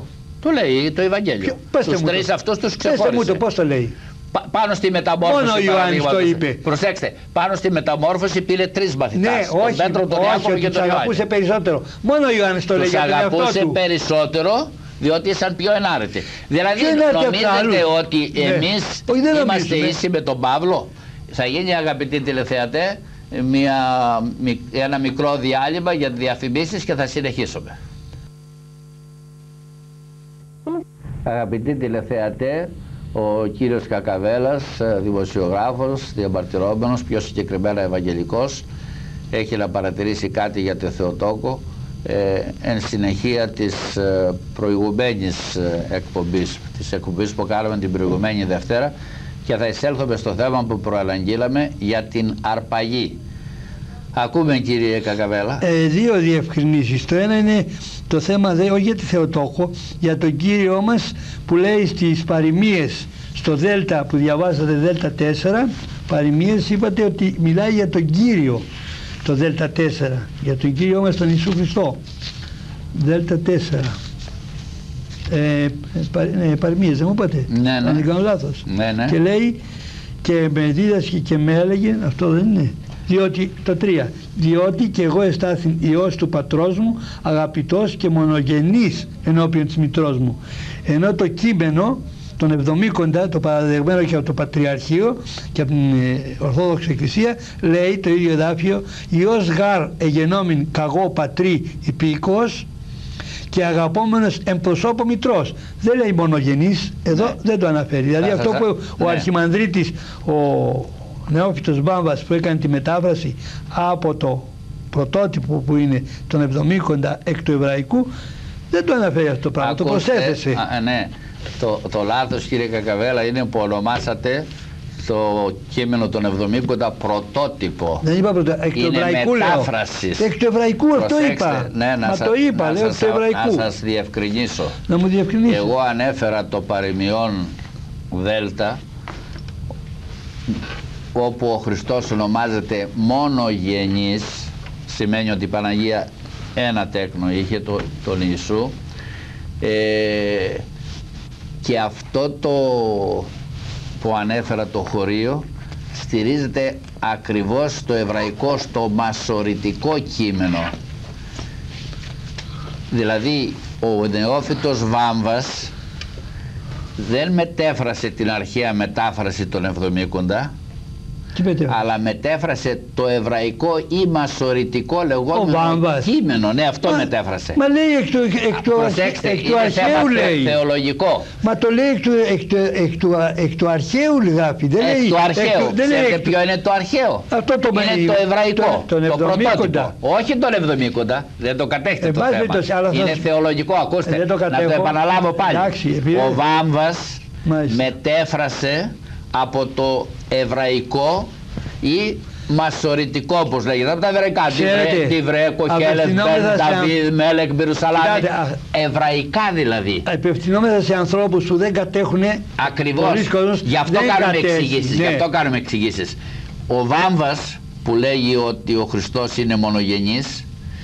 Το λέει το Ευαγγέλιο. Τους τρεις αυτούς τους ξεχώρισε. Πέστε μου το, πώς το λέει. Πα, πάνω στη μεταμόρφωση. Μόνο ο Ιωάννης το είπε. Προσέξτε, πάνω στη μεταμόρφωση πήρε τρεις μαθητάς. Ναι, τον όχι, Πέτρο, τον όχι, Ιάκωβο όχι, και τον αγαπούσε Ιωάννη. περισσότερο. Μόνο ο Ιωάννης το λέει για τον εαυτό του. Αγαπούσε περισσότερο διότι ήσαν πιο ενάρετοι. Δηλαδή νομίζετε ότι ναι. εμείς όχι, είμαστε ίσοι με τον Παύλο? Θα γίνει, αγαπητοί τηλεθεατέ, μια, ένα μικρό διάλειμμα για διαφημίσεις και θα συνεχίσουμε. Αγαπητοί τηλεθεατέ, ο κύριος Κακαβέλας, δημοσιογράφος, διαμαρτυρόμενος, πιο συγκεκριμένα ευαγγελικός, έχει να παρατηρήσει κάτι για το Θεοτόκο ε, εν συνεχεία της ε, προηγουμένης ε, εκπομπής, της εκπομπής που κάναμε την προηγουμένη Δευτέρα, και θα εισέλθουμε στο θέμα που προαναγγείλαμε για την αρπαγή. Ακούμε, κύριε Κακαβέλα. Ε, δύο διευκρινήσεις. Το ένα είναι το θέμα, δε, όχι για τη Θεοτόκο, για τον Κύριο μας που λέει στις παροιμίες, στο Δέλτα που διαβάσατε, Δέλτα τέσσερα, παροιμίες, είπατε ότι μιλάει για τον Κύριο, το Δέλτα τέσσερα, για τον Κύριο μας τον Ιησού Χριστό. Δέλτα τέσσερα. Ε, πα, ε, παροιμίες, δεν μου είπατε? Ναι, ναι. Αν δεν κάνω λάθος. Ναι, ναι. Και λέει, και με δίδασκε και με έλεγε, αυτό δεν είναι? Διότι, το τρία, διότι και εγώ εστάθην Υιός του πατρός μου, αγαπητός και μονογενής ενώπιον της μητρός μου. Ενώ το κείμενο, τον εβδομήκοντα, το παραδεγμένο και από το Πατριαρχείο και από την ε, Ορθόδοξη Εκκλησία, λέει το ίδιο εδάφιο, Υιός γάρ εγενόμην καγώ πατρί υπήκος και αγαπόμενος εν προσώπο μητρός. Δεν λέει μονογενής, εδώ ναι. δεν το αναφέρει. Δηλαδή αυτό που ναι. ο Αρχιμανδρίτης, ο Νεόφυτος Βάμβας, που έκανε τη μετάφραση από το πρωτότυπο που είναι τον εβδομήκοντα εκ του εβραϊκού, δεν το αναφέρει αυτό το πράγμα. Ακούστε, το προσέθεσε. Α, ναι. Το, το λάθος, κύριε Κακαβέλα, είναι που ονομάσατε το κείμενο των εβδομήκοντα πρωτότυπο. Δεν είπα πρωτότυπο, εκ του εβραϊκού λέω. Εκ του εβραϊκού αυτό είπα. Ναι, να Μα σας, το είπα, λέω εκ του εβραϊκού. Να σας διευκρινίσω. Να μου διευκρινίσω. Εγώ ανέφερα το παροιμιόν Δέλτα, όπου ο Χριστός ονομάζεται μονογενής, σημαίνει ότι η Παναγία ένα τέκνο είχε, το, τον Ιησού, ε, και αυτό το που ανέφερα, το χωρίο, στηρίζεται ακριβώς στο εβραϊκό, στο μασοριτικό κείμενο. Δηλαδή ο Νεόφυτος Βάμβας δεν μετέφρασε την αρχαία μετάφραση των εβδομήκοντα, αλλά μετέφρασε το εβραϊκό ή μασοριτικό λεγόμενο κείμενο. Ναι, αυτό μα, μετέφρασε. Μα λέει εκ του, εκ του, Προσέξτε, εκ του αρχαίου λέει. Θεολογικό. Μα το λέει εκ του, εκ του, εκ του, εκ του αρχαίου γράφει. Δεν εκ λέει, του αρχαίου. Ξέρετε ποιο είναι το αρχαίο? Αυτό το είναι το εβραϊκό. Το, το πρωτότυπο. Όχι τον εβδομήκοντα. Δεν το κατέχετε ε, το θέμα. Το, είναι θα... θεολογικό. Ακούστε. Ε, το να το επαναλάβω πάλι. Εντάξει, ο Βάμβας μετέφρασε από το εβραϊκό ή μασοριτικό, όπως λέγεται, από τα εβραϊκά, Τιβρέ, Κοχέλεφ, Μπεν, Δαβίδ, Μέλεκ, Μπιρουσαλάμι, εβραϊκά δηλαδή. Απευθυνόμεθα σε ανθρώπους που δεν κατέχουν. Ακριβώς, γι' αυτό κάνουμε εξηγήσεις, ναι. γι' αυτό κάνουμε εξηγήσεις. Ο Βάμβας που λέγει ότι ο Χριστός είναι μονογενής,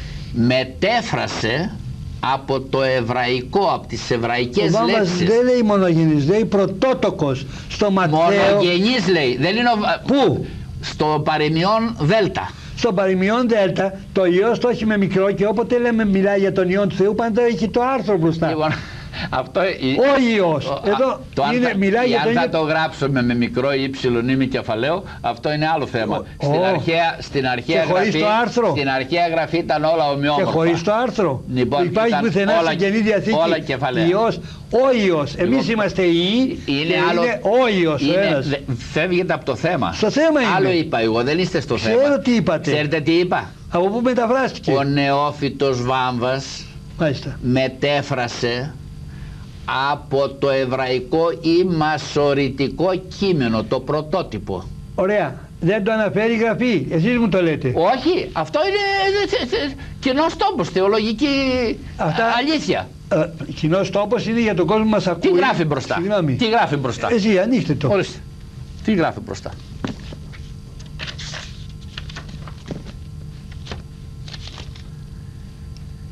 μετέφρασε από το εβραϊκό, από τις εβραϊκές λέξεις. Ο Βάμβας δεν λέει μονογενής, λέει πρωτότοκος. Στο Ματθαίο... Μονογενής λέει. Δεν είναι ο... Πού? Στο παροιμιόν Δέλτα. Στο παροιμιόν Δέλτα το Υιός το έχει με μικρό και όποτε λέμε μιλάει για τον Υιόν του Θεού πάντα έχει το άρθρο μπροστά. Λοιπόν, αυτό... Ο Υιός. Εδώ το είναι, αν, μιλάει για αν το... θα το γράψουμε με μικρό ή υψηλόν ή με κεφαλαίο, αυτό είναι άλλο θέμα. Oh. Στην αρχαία, στην αρχαία γραφή, το άρθρο. Στην αρχαία γραφή ήταν όλα ομοιόμορφα. Και χωρίς το άρθρο. Λοιπόν, υπάρχει πουθενά στην Καινή Διαθήκη όλα κεφαλαία. Υιός, ο Υιός. Εμείς λοιπόν, είμαστε οι είναι, άλλο, είναι ο Υιός. Είναι, φεύγετε από το θέμα. Στο θέμα είναι. Άλλο είπα εγώ, δεν είστε στο Ξέρω θέμα. Ξέρω τι είπατε. Ξέρετε τι είπα? Από πού μεταφράστηκε? Ο Νεόφυτος Βάμβας Μάλιστα. μετέφρασε από το εβραϊκό ή μασοριτικό κείμενο, το πρωτότυπο. Ωραία. Δεν το αναφέρει η γραφή. Εσείς μου το λέτε. Όχι. Αυτό είναι κοινός τόπος, θεολογική Αυτά... αλήθεια. Ε, κοινός τόπος είναι για τον κόσμο που μας ακούει. Τι γράφει μπροστά? Συγγνώμη. Τι γράφει μπροστά? Εσύ ανοίξτε το. Ορίστε. Τι γράφει μπροστά?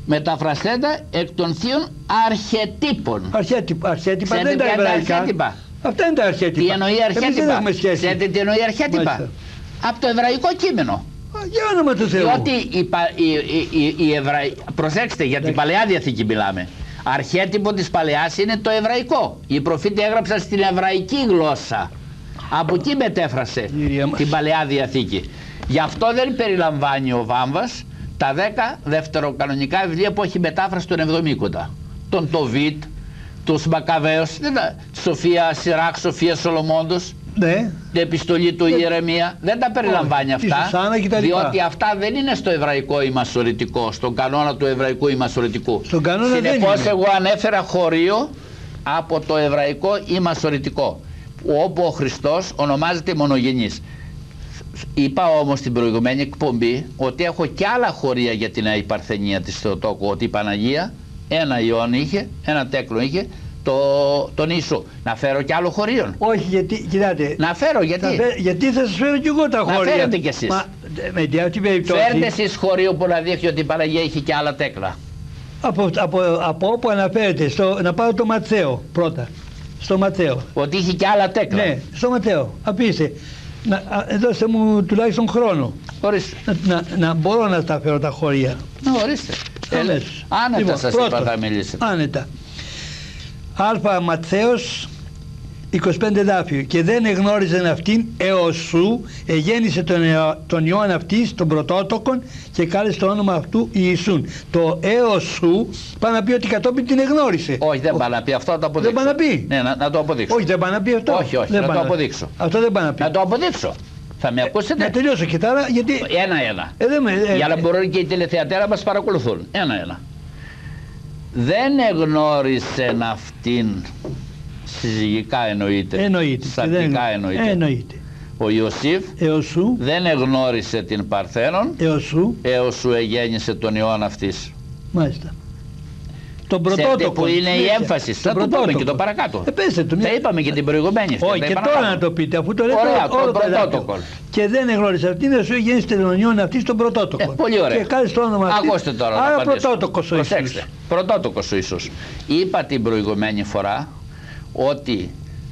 μεταφραστέτα εκ των θείων αρχετύπων. Αρχέτυπα, αρχέτυπα δεν Ξέρετε είναι τα ποια είναι τα εβραϊκά. αρχέτυπα? Αυτά είναι τα αρχέτυπα. Τι εννοεί Εμείς δεν αρχέτυπα? έχουμε σχέση. Ξέρετε τι εννοεί αρχέτυπα? Μάλιστα. Από το εβραϊκό κείμενο. Για όνομα του Θεού. Διότι η, πα- η, η, η, η Εβρα... προσέξτε, για την Παλαιά Διαθήκη μιλάμε. Αρχέτυπο της Παλαιάς είναι το εβραϊκό. Οι προφήτες έγραψαν στην εβραϊκή γλώσσα. Από εκεί μετέφρασε Κύριε μας. την Παλαιά Διαθήκη. Γι' αυτό δεν περιλαμβάνει ο Βάμβας τα δέκα δευτεροκανονικά βιβλία που έχει μετάφραση τον Εβδομήκοντα. Τον Τοβίτ, τους Μακαβαίους, δεν τα... Σοφία Σιράκ, Σοφία Σολομόντος, Ναι. την επιστολή του Ιερεμία, δεν τα περιλαμβάνει Όχι, τη αυτά, Σουσάνα και τα λοιπά. διότι αυτά δεν είναι στο εβραϊκό ημασορητικό, στον κανόνα του εβραϊκού ημασορητικού. Στον κανόνα δεν Συνεπώς είναι. εγώ ανέφερα χωρίο από το εβραϊκό ημασορητικό, όπου ο Χριστός ονομάζεται μονογενής. Είπα όμως στην προηγουμένη εκπομπή ότι έχω και άλλα χωρία για την Νέα Παρθενία της Θεοτόκου, ότι η Παναγία ένα ιόν είχε, ένα τέκνο είχε, το, τον Ιησού. Να φέρω κι άλλο χωρίον. Όχι, γιατί, κοιτάτε. Να φέρω, γιατί. Θα φέ- γιατί θα σας φέρω κι εγώ τα Να χώρια. φέρετε κι εσείς. Μα, με τι αυτή περίπτωση. Φέρτε εσείς χωρίο που να δείχνει ότι η Παναγία είχε και άλλα τέκνα. Από, από, από όπου αναφέρεται, στο, να πάρω το Ματθαίο πρώτα. Στο Ματθαίο. Ότι είχε και άλλα τέκνα. Ναι, στο Ματθαίο. Αφήστε. Να, α, δώστε μου τουλάχιστον χρόνο. Ορίστε. Να, να, να μπορώ να τα φέρω τα χωρία. Να, ορίστε. Αμέσως. Άνετα Λοιπόν, σας πρώτον, είπα θα μιλήσετε. Άνετα. Α Ματθαίος είκοσι πέντε δάφιο. Και δεν εγνώριζεν αυτήν έως σου εγέννησε τον, αι- τον Υιόν αυτής τον πρωτότοκον και κάλεσε το όνομα αυτού Ιησούν. Το έως σου πάει να πει ότι κατόπιν την εγνώρισε. Όχι, δεν πάει να πει αυτό, να το αποδείξω. Δεν πάει να πει. Ναι, να, να το αποδείξω. Όχι, δεν πάει να πει αυτό. Όχι, όχι, Δεν να πάει το αποδείξω. Αυτό δεν πάει να πει. Να το αποδείξω. Θα με ακούσετε. Να τελειώσω και τώρα γιατί. Ένα-ένα. Ε, δεν με, ε, Για να ε, μπορούν και οι τηλεθεατές να μας παρακολουθούν. Ένα-ένα. Δεν εγνώρισε αυτήν, συζυγικά εννοείται, Εννοείται. σαρτικά εννοείται. Εννοείται. Ο Ιωσήφ Έως σου, δεν εγνώρισε την Παρθένον έως σου, έως σου εγέννησε τον Υιόν αυτής. μάλιστα. Τον Ξέρετε πρωτότοκο. που είναι η συνέχεια. έμφαση. Θα Τον το πούμε πρωτότοκο. και το παρακάτω. Ε, πέστε το. Τα είπαμε και την προηγουμένη. Όχι, τα και είπα τώρα να να το πείτε, αφού το λέτε Ωραία, όλο τον το εδάφιο. πρωτότοκο. Και δεν εγνώρισε αυτήν, να σου γέννησε τον Υιόν αυτή τον πρωτότοκο. Ε, πολύ ωραία. Και κάλεσε το όνομα αυτή. Ακούστε τώρα. να Άρα απαντήσω. πρωτότοκος ο Προσέξτε. Ιησούς. Πρωτότοκος ο Ιησούς. Είπα την προηγουμένη φορά ότι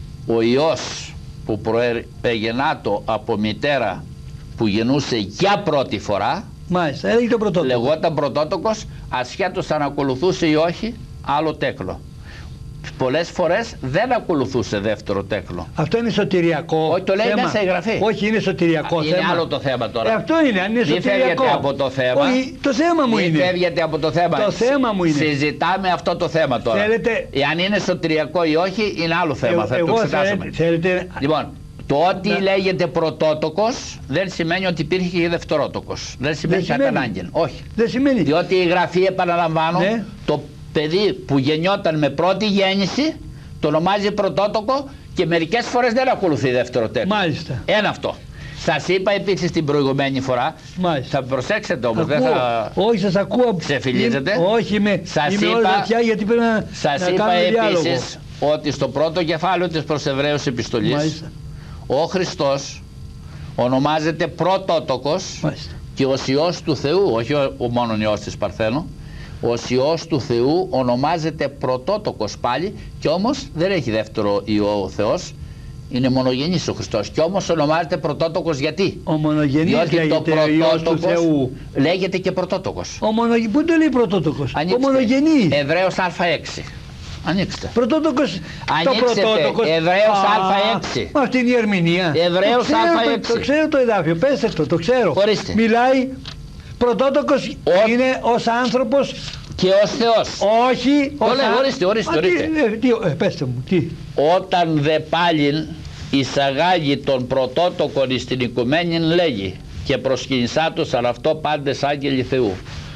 ο Υιός που προεγεννάτο από μητέρα που γεννούσε για πρώτη φορά Μάλιστα, έλεγε τον πρωτότοκο. λεγόταν πρωτότοκος, ασχέτως αν ακολουθούσε ή όχι άλλο τέκνο. Πολλές φορές δεν ακολουθούσε δεύτερο τέκνο. Αυτό είναι σωτηριακό. Όχι, το λέει θέμα. μέσα η γραφή. Όχι, είναι σωτηριακό Είναι θέμα. άλλο το θέμα τώρα. Ε, αυτό είναι, αν είναι Μην σωτηριακό. φεύγετε από το θέμα. Όχι, το θέμα μου Μην είναι. φεύγετε από το θέμα. Το θέμα μου είναι. Συζητάμε αυτό το θέμα τώρα. Θέλετε- Εάν είναι σωτηριακό ή όχι είναι άλλο θέμα. Ε, θα το εγώ εξετάσουμε. θέλετε, θέλετε Λοιπόν, το ότι Να- λέγεται πρωτότοκος δεν σημαίνει ότι υπήρχε και δευτερότοκος. Δεν σημαίνει κατά σημαίνει. ανάγκη. Όχι. δεν σημαίνει. Διότι η γραφή, επαναλαμβάνω, Ναι. το παιδί που γεννιόταν με πρώτη γέννηση το ονομάζει πρωτότοκο και μερικές φορές δεν ακολουθεί δεύτερο τέκνο. Μάλιστα. Ένα αυτό. Σας είπα επίσης την προηγουμένη φορά, Μάλιστα. θα προσέξετε όμως, δεν Ακούω. θα... Όχι, σας ακούω. Ξεφυλίζετε. Είμαι- Όχι, είμαι, Σας είμαι είπα- όλα δεξιά γιατί πρέπει να, Σας να είπα κάνουμε διάλογο. επίσης ότι στο πρώτο κεφάλαιο της προς Εβραίους επιστολής Μάλιστα. ο Χριστός ονομάζεται πρωτότοκος Μάλιστα. και ο Υιός του Θεού, όχι ο, ο μόνον Υιός της Παρθένου, ο Υιός του Θεού ονομάζεται πρωτότοκος πάλι και όμως δεν έχει δεύτερο Υιό ο Θεός, είναι μονογενής ο Χριστός και όμως ονομάζεται πρωτότοκος γιατί? Ο μονογενής Διότι το λέγεται ο Υιός του πρωτότοκος Θεού. λέγεται και πρωτότοκος. Ο μονογε... Πού το λέει πρωτότοκος? Ο μονογενής. Εβραίος Α6. Ανοίξτε. Πρωτότοκος. Το Ανοίξτε, πρωτότοκος. Εβραίος Α, Α6. μα αυτή είναι η ερμηνεία. Εβραίος Το ξέρω, Α6. Το, το ξέρω το εδάφιο. Πέστε το, το ξέρω. Ορίστε. Μιλάει. Πρωτότοκος Ο- είναι ως άνθρωπος. Και ως Θεός. Όχι. Το ως λέει, α- ορίστε, ορίστε, Α, τι- ορίστε. ε, τι, ε, πέστε μου. Τι. Όταν δε πάλιν εισαγάγει τον πρωτότοκον εις την οικουμένην λέγει και προσκυνησάτος αλλά αυτό πάντες άγγελοι Θεού.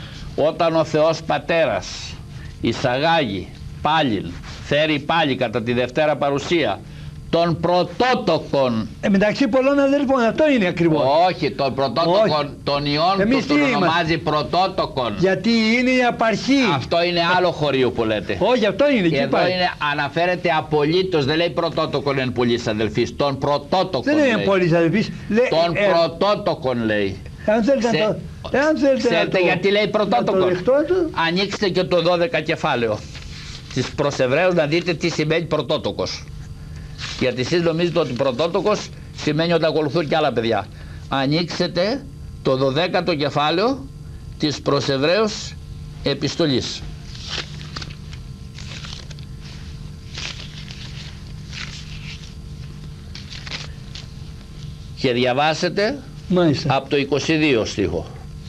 Όταν ο Θεός Πατέρας εισαγάγει πάλιν, φέρει πάλι κατά τη Δευτέρα Παρουσία τον πρωτότοκον, Ε, μεταξύ πολλών αδέλφων αυτό είναι ακριβώς. όχι τον πρωτότοκον Όχι. των Υιών Εμείς του τον τι είμαστε? ονομάζει πρωτότοκον. Γιατί είναι η απαρχή. Αυτό είναι άλλο χωρίο που λέτε. Όχι, αυτό είναι. Και Εκεί εδώ πάει. είναι, αναφέρεται απολύτως, δεν λέει πρωτότοκον εν πουλής αδελφής, τον πρωτότοκον Δεν είναι λέει. πολύ αδελφής. Λέει, Τον ε, πρωτότοκον λέει. Αν θέλετε Σε- να το, Εάν θέλετε Ξέρετε το, γιατί λέει πρωτότοκος? Το ανοίξτε και το δώδεκα κεφάλαιο της προς Εβραίους να δείτε τι σημαίνει πρωτότοκος. Γιατί εσείς νομίζετε ότι πρωτότοκος σημαίνει ότι ακολουθούν και άλλα παιδιά. Ανοίξτε το δωδέκατο κεφάλαιο της προς Εβραίους επιστολής. Και διαβάσετε Μάλιστα. από το είκοσι δύο στίχο.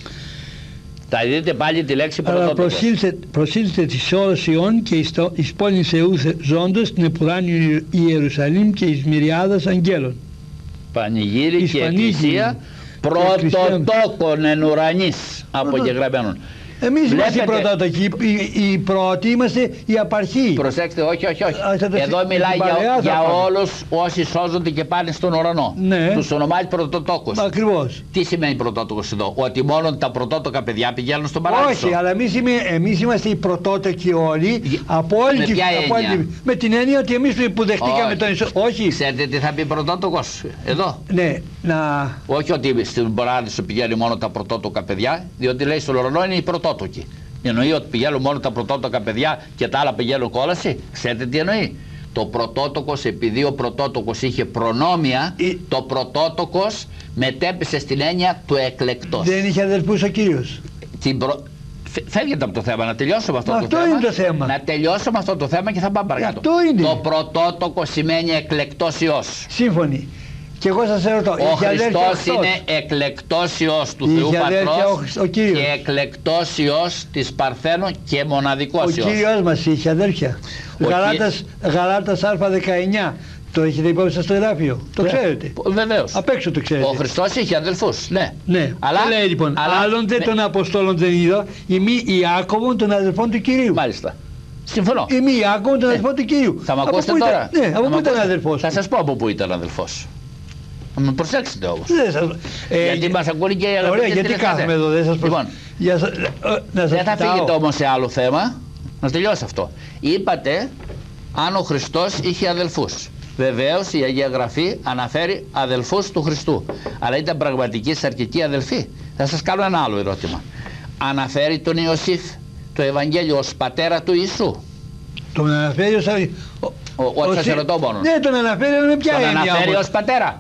Θα δείτε πάλι τη λέξη Αλλά πρωτότοκος. προσήλθε, προσήλθε της όρος Ιών και εις, το, εις πόλης Θεού ζώντος την επουράνιο Ιερουσαλήμ και εις μυριάδας αγγέλων. Πανηγύρι Εις και πανήγυρη εκκλησία και πρωτοτόκων εν ουρανής απογεγραμμένων. Εμείς είμαστε οι Βλέπετε- πρωτότοκοι, οι, οι πρώτοι είμαστε η απαρχή. Προσέξτε, όχι, όχι, όχι. Α, θα το Εδώ συ- μιλάει την παλαιά για, θα για πάμε. όλους όσοι σώζονται και πάνε στον ουρανό. Ναι. Τους ονομάζει πρωτοτόκους. Ακριβώς. Τι σημαίνει πρωτότοκος εδώ? Ότι μόνο τα πρωτότοκα παιδιά πηγαίνουν στον παράδεισο. Όχι, αλλά εμείς, είμαι, εμείς είμαστε οι πρωτότοκοι όλοι Γε- από όλη με τη ποια από όλη έννοια? τη- με την έννοια ότι εμείς που δεχτήκαμε Όχι. τον Ιησού. Όχι, Ξέρετε τι θα πει πρωτότοκος εδώ? ναι, να. Όχι ότι στην παράδεισο πηγαίνουν μόνο τα πρωτότοκα παιδιά, διότι λέει στον ουρανό είναι οι πρωτότοκοι. Εννοεί ότι πηγαίνουν μόνο τα πρωτότοκα παιδιά και τα άλλα πηγαίνουν κόλαση. Ξέρετε τι εννοεί? Το πρωτότοκος, επειδή ο πρωτότοκος είχε προνόμια, Η- το πρωτότοκος μετέπεσε στην έννοια του εκλεκτός. Δεν είχε αδελφούς ο Κύριος. Την προ... Φε- Φεύγετε από το θέμα, να τελειώσω με αυτό Μα το αυτό θέμα. είναι το θέμα. Να τελειώσω με αυτό το θέμα και θα πάμε παρακάτω. Αυτό είναι. Το πρωτότοκο σημαίνει εκλεκτός Υιός. Σύμφωνοι. Και εγώ σας ρωτώ, Ο είχε αδέρφια Χριστός οχτώ. είναι εκλεκτός Υιός του Είχε Θεού αδέρφια Πατρός ο- ο Κύριος. και εκλεκτός Υιός της Παρθένου και Ο μοναδικός Υιός. Κύριος μας είχε αδέρφια. Ο Γαλάτας, Γαλάτας Α δεκαεννιά. Το έχετε υπόψη σας στο εδάφιο. Το Ναι. ξέρετε. Βεβαίως. Απ' έξω το ξέρετε. Ο Χριστός είχε αδελφούς, ναι. Ναι, Αλλά, τι λέει λοιπόν, αλλά- άλλον δε ναι, των Αποστόλων δεν είδα, ημί Ιάκωβον των αδελφών του Κυρίου. Μάλιστα. Συμφωνώ. Ημί Ιάκωβον των αδελφών του Κυρίου. Θα με Από ακούσετε πού ήταν- τώρα? Ναι, Θα από με πού ήταν ακούσετε? αδελφός Θα του. σας πω από πού ήταν αδελφός. Θα με προσέξετε όμως. Δεν σας- ε, Γιατί μας ακούνε και οι Ωραία, αγαπητές γιατί τηλεθεατές. κάθομαι εδώ, δεν σας προ... Λοιπόν, Για σα- ε, να σας δεν θα κοιτάω. φύγετε όμως σε άλλο θέμα. Να τελειώσει αυτό. Είπατε αν ο Χριστός είχε αδελφούς. Βεβαίως η Αγία Γραφή αναφέρει αδελφούς του Χριστού. Αλλά ήταν πραγματικοί σαρκικοί αδελφοί. Θα σας κάνω ένα άλλο ερώτημα. Αναφέρει τον Ιωσήφ το Ευαγγέλιο ως πατέρα του Ιησού. Τον αναφέρει ως... ο- Ο- όχι, ο- σας ερωτώ μόνο. Ναι, τον αναφέρει με ποια Τον έννοια αναφέρει όμως. ως πατέρα.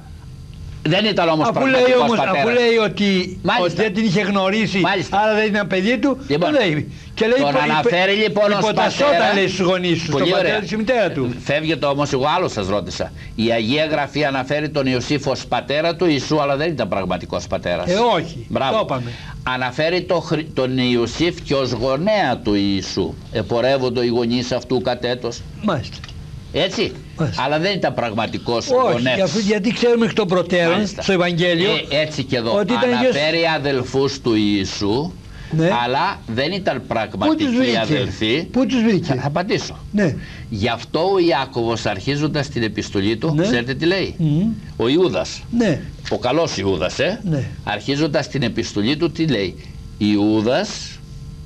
Δεν ήταν όμως Αφού λέει, πραγματικός όμως, πατέρας. αφού λέει ότι, Μάλιστα. ότι δεν την είχε γνωρίσει, Μάλιστα. άρα δεν ήταν παιδί του, Λοιπόν, το λέει. Και λέει τον υπο- αναφέρει λοιπόν ως υποτασσόταν, πατέρα. λέει στους γονείς του, στον Πολύ πατέρα ωραία. του, στη μητέρα του. Φεύγετε όμως, εγώ άλλο σας ρώτησα. Η Αγία Γραφή αναφέρει τον Ιωσήφ ως πατέρα του Ιησού, αλλά δεν ήταν πραγματικός πατέρας. Ε, όχι. Μπράβο. Το είπαμε. Αναφέρει το, Χρ- τον Ιωσήφ και ως γονέα του Ιησού. Επορεύοντο οι γονείς αυτού κατέτος. Μάλιστα. Έτσι. Μάλιστα. Αλλά δεν ήταν πραγματικός Όχι, γονέας. αφού, γιατί ξέρουμε εκ των προτέρων Μάλιστα. στο Ευαγγέλιο Ε, έτσι και εδώ. ότι ήταν γιος- Αναφέρει αδελφούς του Ιησού, Ναι. αλλά δεν ήταν Πού τους πραγματικοί βρήκε, αδελφοί. πού τους βρήκε. Θα, θα απαντήσω. Ναι. Γι' αυτό ο Ιάκωβος αρχίζοντας την επιστολή του, Ναι. ξέρετε τι λέει. Μμμ. Ο Ιούδας, Ναι. ο καλός Ιούδας, ε, Ναι. αρχίζοντας την επιστολή του τι λέει. Ιούδας,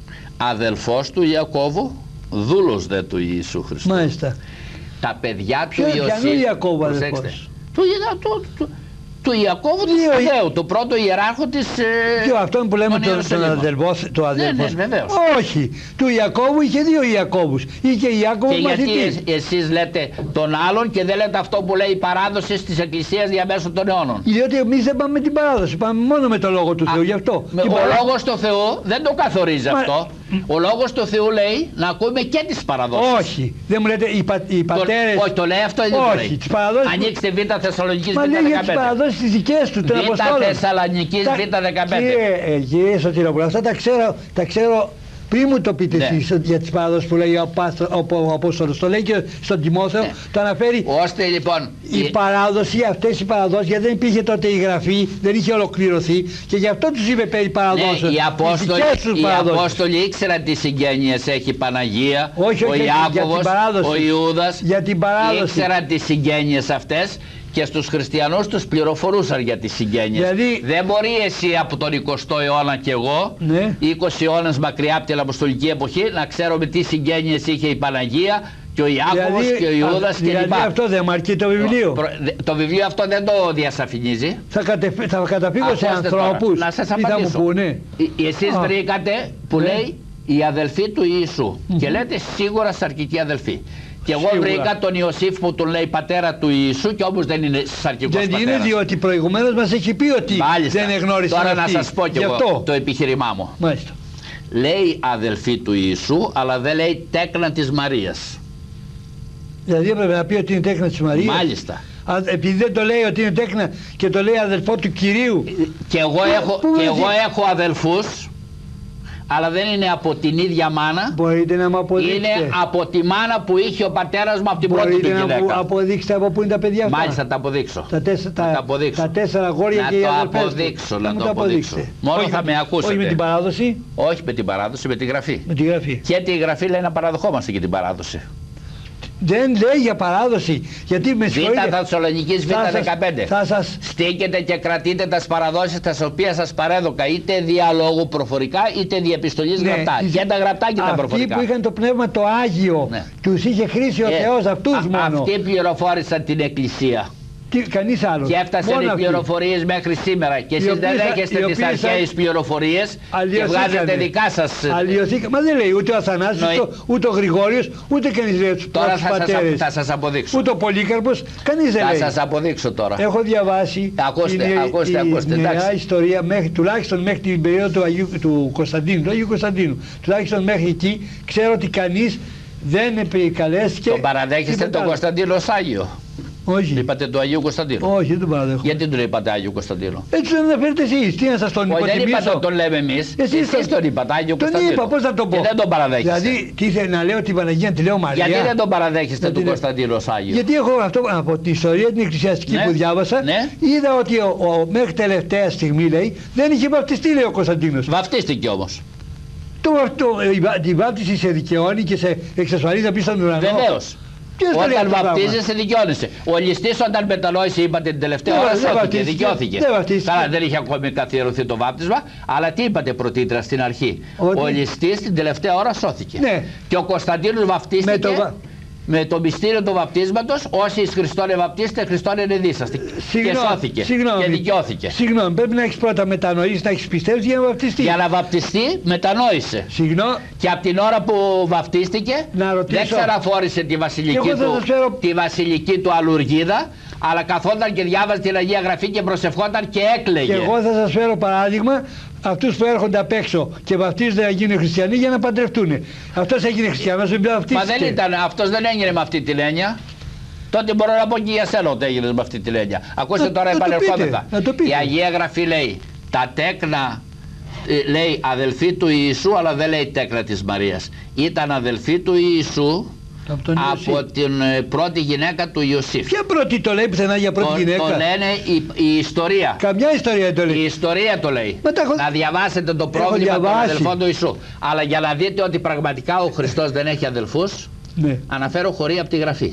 αδελφός του Ιακώβου, δούλος δε του Ιησού Χριστού. Μάλιστα. Τα παιδιά του Ποιο- Ιωσήφ, ποιανού Ιακώβου προσέξτε, αδελφός? του, Ια- του, του, του Ιακώβου του Δύο- Σπουδαίου, του πρώτου ιεράρχου της ε, Ποιο αυτόν που λέμε των τον, τον Ιερουσαλήμων. αδελφό, το αδελφός. ναι, βεβαίως. Όχι. Του Ιακώβου είχε δύο Ιακώβους. Είχε Ιάκωβο Και γιατί μαθητής. εσ- εσείς λέτε τον άλλον και δεν λέτε αυτό που λέει η παράδοση της Εκκλησίας διαμέσου των αιώνων. Διότι εμείς δεν πάμε με την παράδοση, πάμε μόνο με το Λόγο του Θεού, Α, γι' αυτό. με- Την ο παρά- λόγος του Θεού δεν το καθορίζει Μα- αυτό. Ο λόγος του Θεού λέει να ακούμε και τις παραδόσεις. Όχι, δεν μου λέτε οι, πα, οι Το- πατέρες. όχι, το λέει αυτό ή δεν το Όχι, λέει. τις παραδόσεις που- Ανοίξτε Β' Θεσσαλονικής Μα Β' λέει για τις δεκαπέντε. παραδόσεις τις δικές του, των Β' Αποστόλων. Θεσσαλονικής Τα- Β' δεκαπέντε. Κύριε, ε, κύριε Σωτηρόπουλο, αυτά τα ξέρω, τα ξέρω πριν μου το πείτε Ναι. εσείς για τις παραδόσεις που λέει ο, Πάστρο, ο, ο Απόστολος. Το λέει και στον Τιμόθεο, Ναι. το αναφέρει. Ώστε λοιπόν Η παράδοση, αυτές οι παραδόσεις, γιατί δεν υπήρχε τότε η γραφή, δεν είχε ολοκληρωθεί και γι' αυτό τους είπε περί παραδόσεων. ναι, οι, Απόστολοι, δικές τους οι παραδόσεις. Απόστολοι ήξεραν τι συγγένειες έχει η Παναγία, Όχι, ο όχι, για την Ιάκωβος, παράδοση. ο Ιούδας. Για την παράδοση. Ήξεραν τις συγγένειες αυτές και στους χριστιανούς τους πληροφορούσαν για τις συγγένειες. Δηλαδή- Δεν μπορεί εσύ από τον εικοστό αιώνα και εγώ, Ναι. είκοσι αιώνες μακριά από την Αποστολική εποχή, να ξέρουμε τι συγγένειες είχε η Παναγία και ο Ιάκωβος δηλαδή, και ο Ιούδας και δηλαδή λοιπά. αυτό δεν μ' αρκεί το βιβλίο. Το, το βιβλίο αυτό δεν το διασαφηνίζει. Θα, κατε, θα καταφύγω σε ανθρώπους να σας ή θα μου πούνε. Ε, εσείς Α, βρήκατε που ναι. λέει η αδελφή του Ιησού Mm-hmm. και λέτε σίγουρα σαρκική αδελφή. Και εγώ Σίγουρα. βρήκα τον Ιωσήφ που τον λέει πατέρα του Ιησού και όμως δεν είναι σαρκικός δεν πατέρας. είναι, διότι προηγουμένως μας έχει πει ότι Μάλιστα. δεν εγνώρισε Τώρα αυτή. να σας πω και Γι' εγώ αυτό. το επιχείρημά μου. Μάλιστα. Λέει αδελφή του Ιησού αλλά δεν λέει τέκνα της Μαρίας. Δηλαδή έπρεπε να πει ότι είναι τέκνα της Μαρίας. Μάλιστα. Α, επειδή δεν το λέει ότι είναι τέκνα και το λέει αδελφό του Κυρίου. Και εγώ έχω, πού και βρεθεί- εγώ έχω αδελφούς αλλά δεν είναι από την ίδια μάνα. Μπορείτε να μου αποδείξετε. Είναι από τη μάνα που είχε ο πατέρας μου από την πρώτη του Μπορείτε να μου γυναίκα. αποδείξετε από πού είναι τα παιδιά αυτά. Μάλιστα, τα αποδείξω. Τα, τέσσερα, Να τα, τα αποδείξω. τα τέσσερα αγόρια Να και οι το αδελφές του. αποδείξω, να μου το τα αποδείξω. αποδείξετε. Μόνο Όχι θα με- με ακούσετε. Όχι με την παράδοση, Όχι με την παράδοση, με τη γραφή. με τη γραφή. Και τη γραφή λέει να παραδοχόμαστε και την παράδοση. Δεν λέει για παράδοση. Γιατί με Β' συγχωρείτε. Θεσσαλονικής Β' θα σας- δεκαπέντε. Θα σας Στήκετε και κρατείτε τα παραδόσεις τα οποία σας παρέδωκα είτε διαλόγου προφορικά είτε διαπιστολής ναι, γραπτά. τις- Και τα γραπτά και τα αυτοί προφορικά. που είχαν το πνεύμα το Άγιο, Ναι. τους είχε χρήσει ο Ε, Θεός αυτούς α- μόνο. Αυτοί πληροφόρησαν την Εκκλησία. Τι, κανείς άλλος. Και έφτασαν Μόνο οι αυτοί. πληροφορίες μέχρι σήμερα. Και εσείς δεν οποίες- δέχεστε οι τις οποίες αρχαίες πληροφορίες και αλλοιωθήκανε. βγάζετε δικά σας. Αλλοιωθήκα. Μα δεν λέει ούτε ο Αθανάσιος, Νοη- ούτε, ούτε ο Γρηγόριος, ούτε κανείς λέει τους Τώρα πρώτους θα σας, πατέρες. θα σας αποδείξω. Ούτε ο Πολύκαρπος, κανείς δεν Θα λέει. σας αποδείξω τώρα. Έχω διαβάσει Ακούστε, την, ακούστε, η, ακούστε, η νέα εντάξει. ιστορία μέχρι, τουλάχιστον μέχρι την περίοδο του, Αγίου, του Κωνσταντίνου, του Αγίου Κωνσταντίνου. Τουλάχιστον μέχρι εκεί ξέρω ότι κανείς δεν επικαλέστηκε. Τον παραδέχεστε τίποτα τον άλλο. Κωνσταντίνο ως Άγιο. Όχι. Είπατε του Αγίου Κωνσταντίνου. Όχι, δεν τον παραδέχομαι. Γιατί τον είπατε Άγιο Κωνσταντίνο. Έτσι δεν αναφέρετε εσείς. Τι να σας τον Όχι, δεν είπατε υποτιμήσω. ότι τον λέμε εμείς. Εσείς Εσείς τον είπατε Άγιο Τον Κωνσταντίνο. είπα, πώς θα το πω. Και δεν τον παραδέχεστε. Δηλαδή, τι ήθελε να λέω την Παναγία, τη λέω Μαρία. Γιατί δεν τον παραδέχεστε Να τον την- Κωνσταντίνο ως Άγιο. Γιατί εγώ αυτό από την ιστορία την εκκλησιαστική Ναι, που διάβασα, ναι. είδα ότι ο, ο, μέχρι τελευταία στιγμή λέει δεν είχε βαπτιστεί, λέει ο Κωνσταντίνος. Βαφτίστηκε όμως. Το, το, η βα- τη βάπτιση σε δικαιώνει και σε εξασφαλίζει να μπει στον ουρανό. Βεβαίως. Ποιος το λέει Όταν αυτό το πράγμα? βαπτίζεσαι, δικαιώνεσαι. Ο ληστής όταν μετανόησε, είπατε την τελευταία Δεν ώρα, βα- δεν σώθηκε, βαπτίστηκε. δικαιώθηκε. Δεν βαπτίστηκε. Καλά, δεν είχε ακόμη καθιερωθεί το βάπτισμα, αλλά τι είπατε πρωτήτρα στην αρχή. Ότι- Ο ληστής την τελευταία ώρα σώθηκε. Ναι. Και ο Κωνσταντίνος βαπτίστηκε Με το βα- με το μυστήριο του βαπτίσματος. Όσοι εις Χριστόν ευαπτίστε, Χριστόν ενεδίσαστε. Και σώθηκε. συγγνώμη, Και δικαιώθηκε. Συγγνώμη, πρέπει να έχεις πρώτα μετανοήσει, να έχεις πιστεύσει για να βαπτιστεί. Για να βαπτιστεί, μετανόησε. Συγγνώμη, Και από την ώρα που βαπτίστηκε Να ρωτήσω. δεν ξαναφόρησε τη βασιλική, Και εγώ θα του, σας φέρω- τη βασιλική του αλουργίδα, αλλά καθόταν και διάβαζε την Αγία Γραφή και προσευχόταν και έκλαιγε. και εγώ θα σας φέρω παράδειγμα αυτούς που έρχονται απ' έξω και βαπτίζονται να γίνουν χριστιανοί για να παντρευτούν. Αυτός έγινε χριστιανός, δεν Μα βαπτίστηκε. δεν ήταν, αυτός δεν έγινε με αυτή τη λένια. Τότε μπορώ να πω και για σένα ότι έγινες με αυτή τη λένια. Ακούστε Να- τώρα να το επανερχόμεθα. πείτε, να το πείτε. Η Αγία Γραφή λέει τα τέκνα, ε, λέει αδελφή του Ιησού, αλλά δεν λέει τέκνα της Μαρίας. Ήταν αδελφή του Ιησού Από τον από Ιωσήφ. την ε, πρώτη γυναίκα του Ιωσήφ. Ποια πρώτη το λέει πουθενά για πρώτη Το, γυναίκα. το λένε η, η ιστορία. Καμιά ιστορία δεν το λέει. Η ιστορία το λέει. Μα τα έχω- Να διαβάσετε το πρόβλημα των διαβάσει. αδελφών του Ιησού. Αλλά για να δείτε ότι πραγματικά ο Χριστός δεν έχει αδελφούς, Ναι, αναφέρω χωρί από τη Γραφή.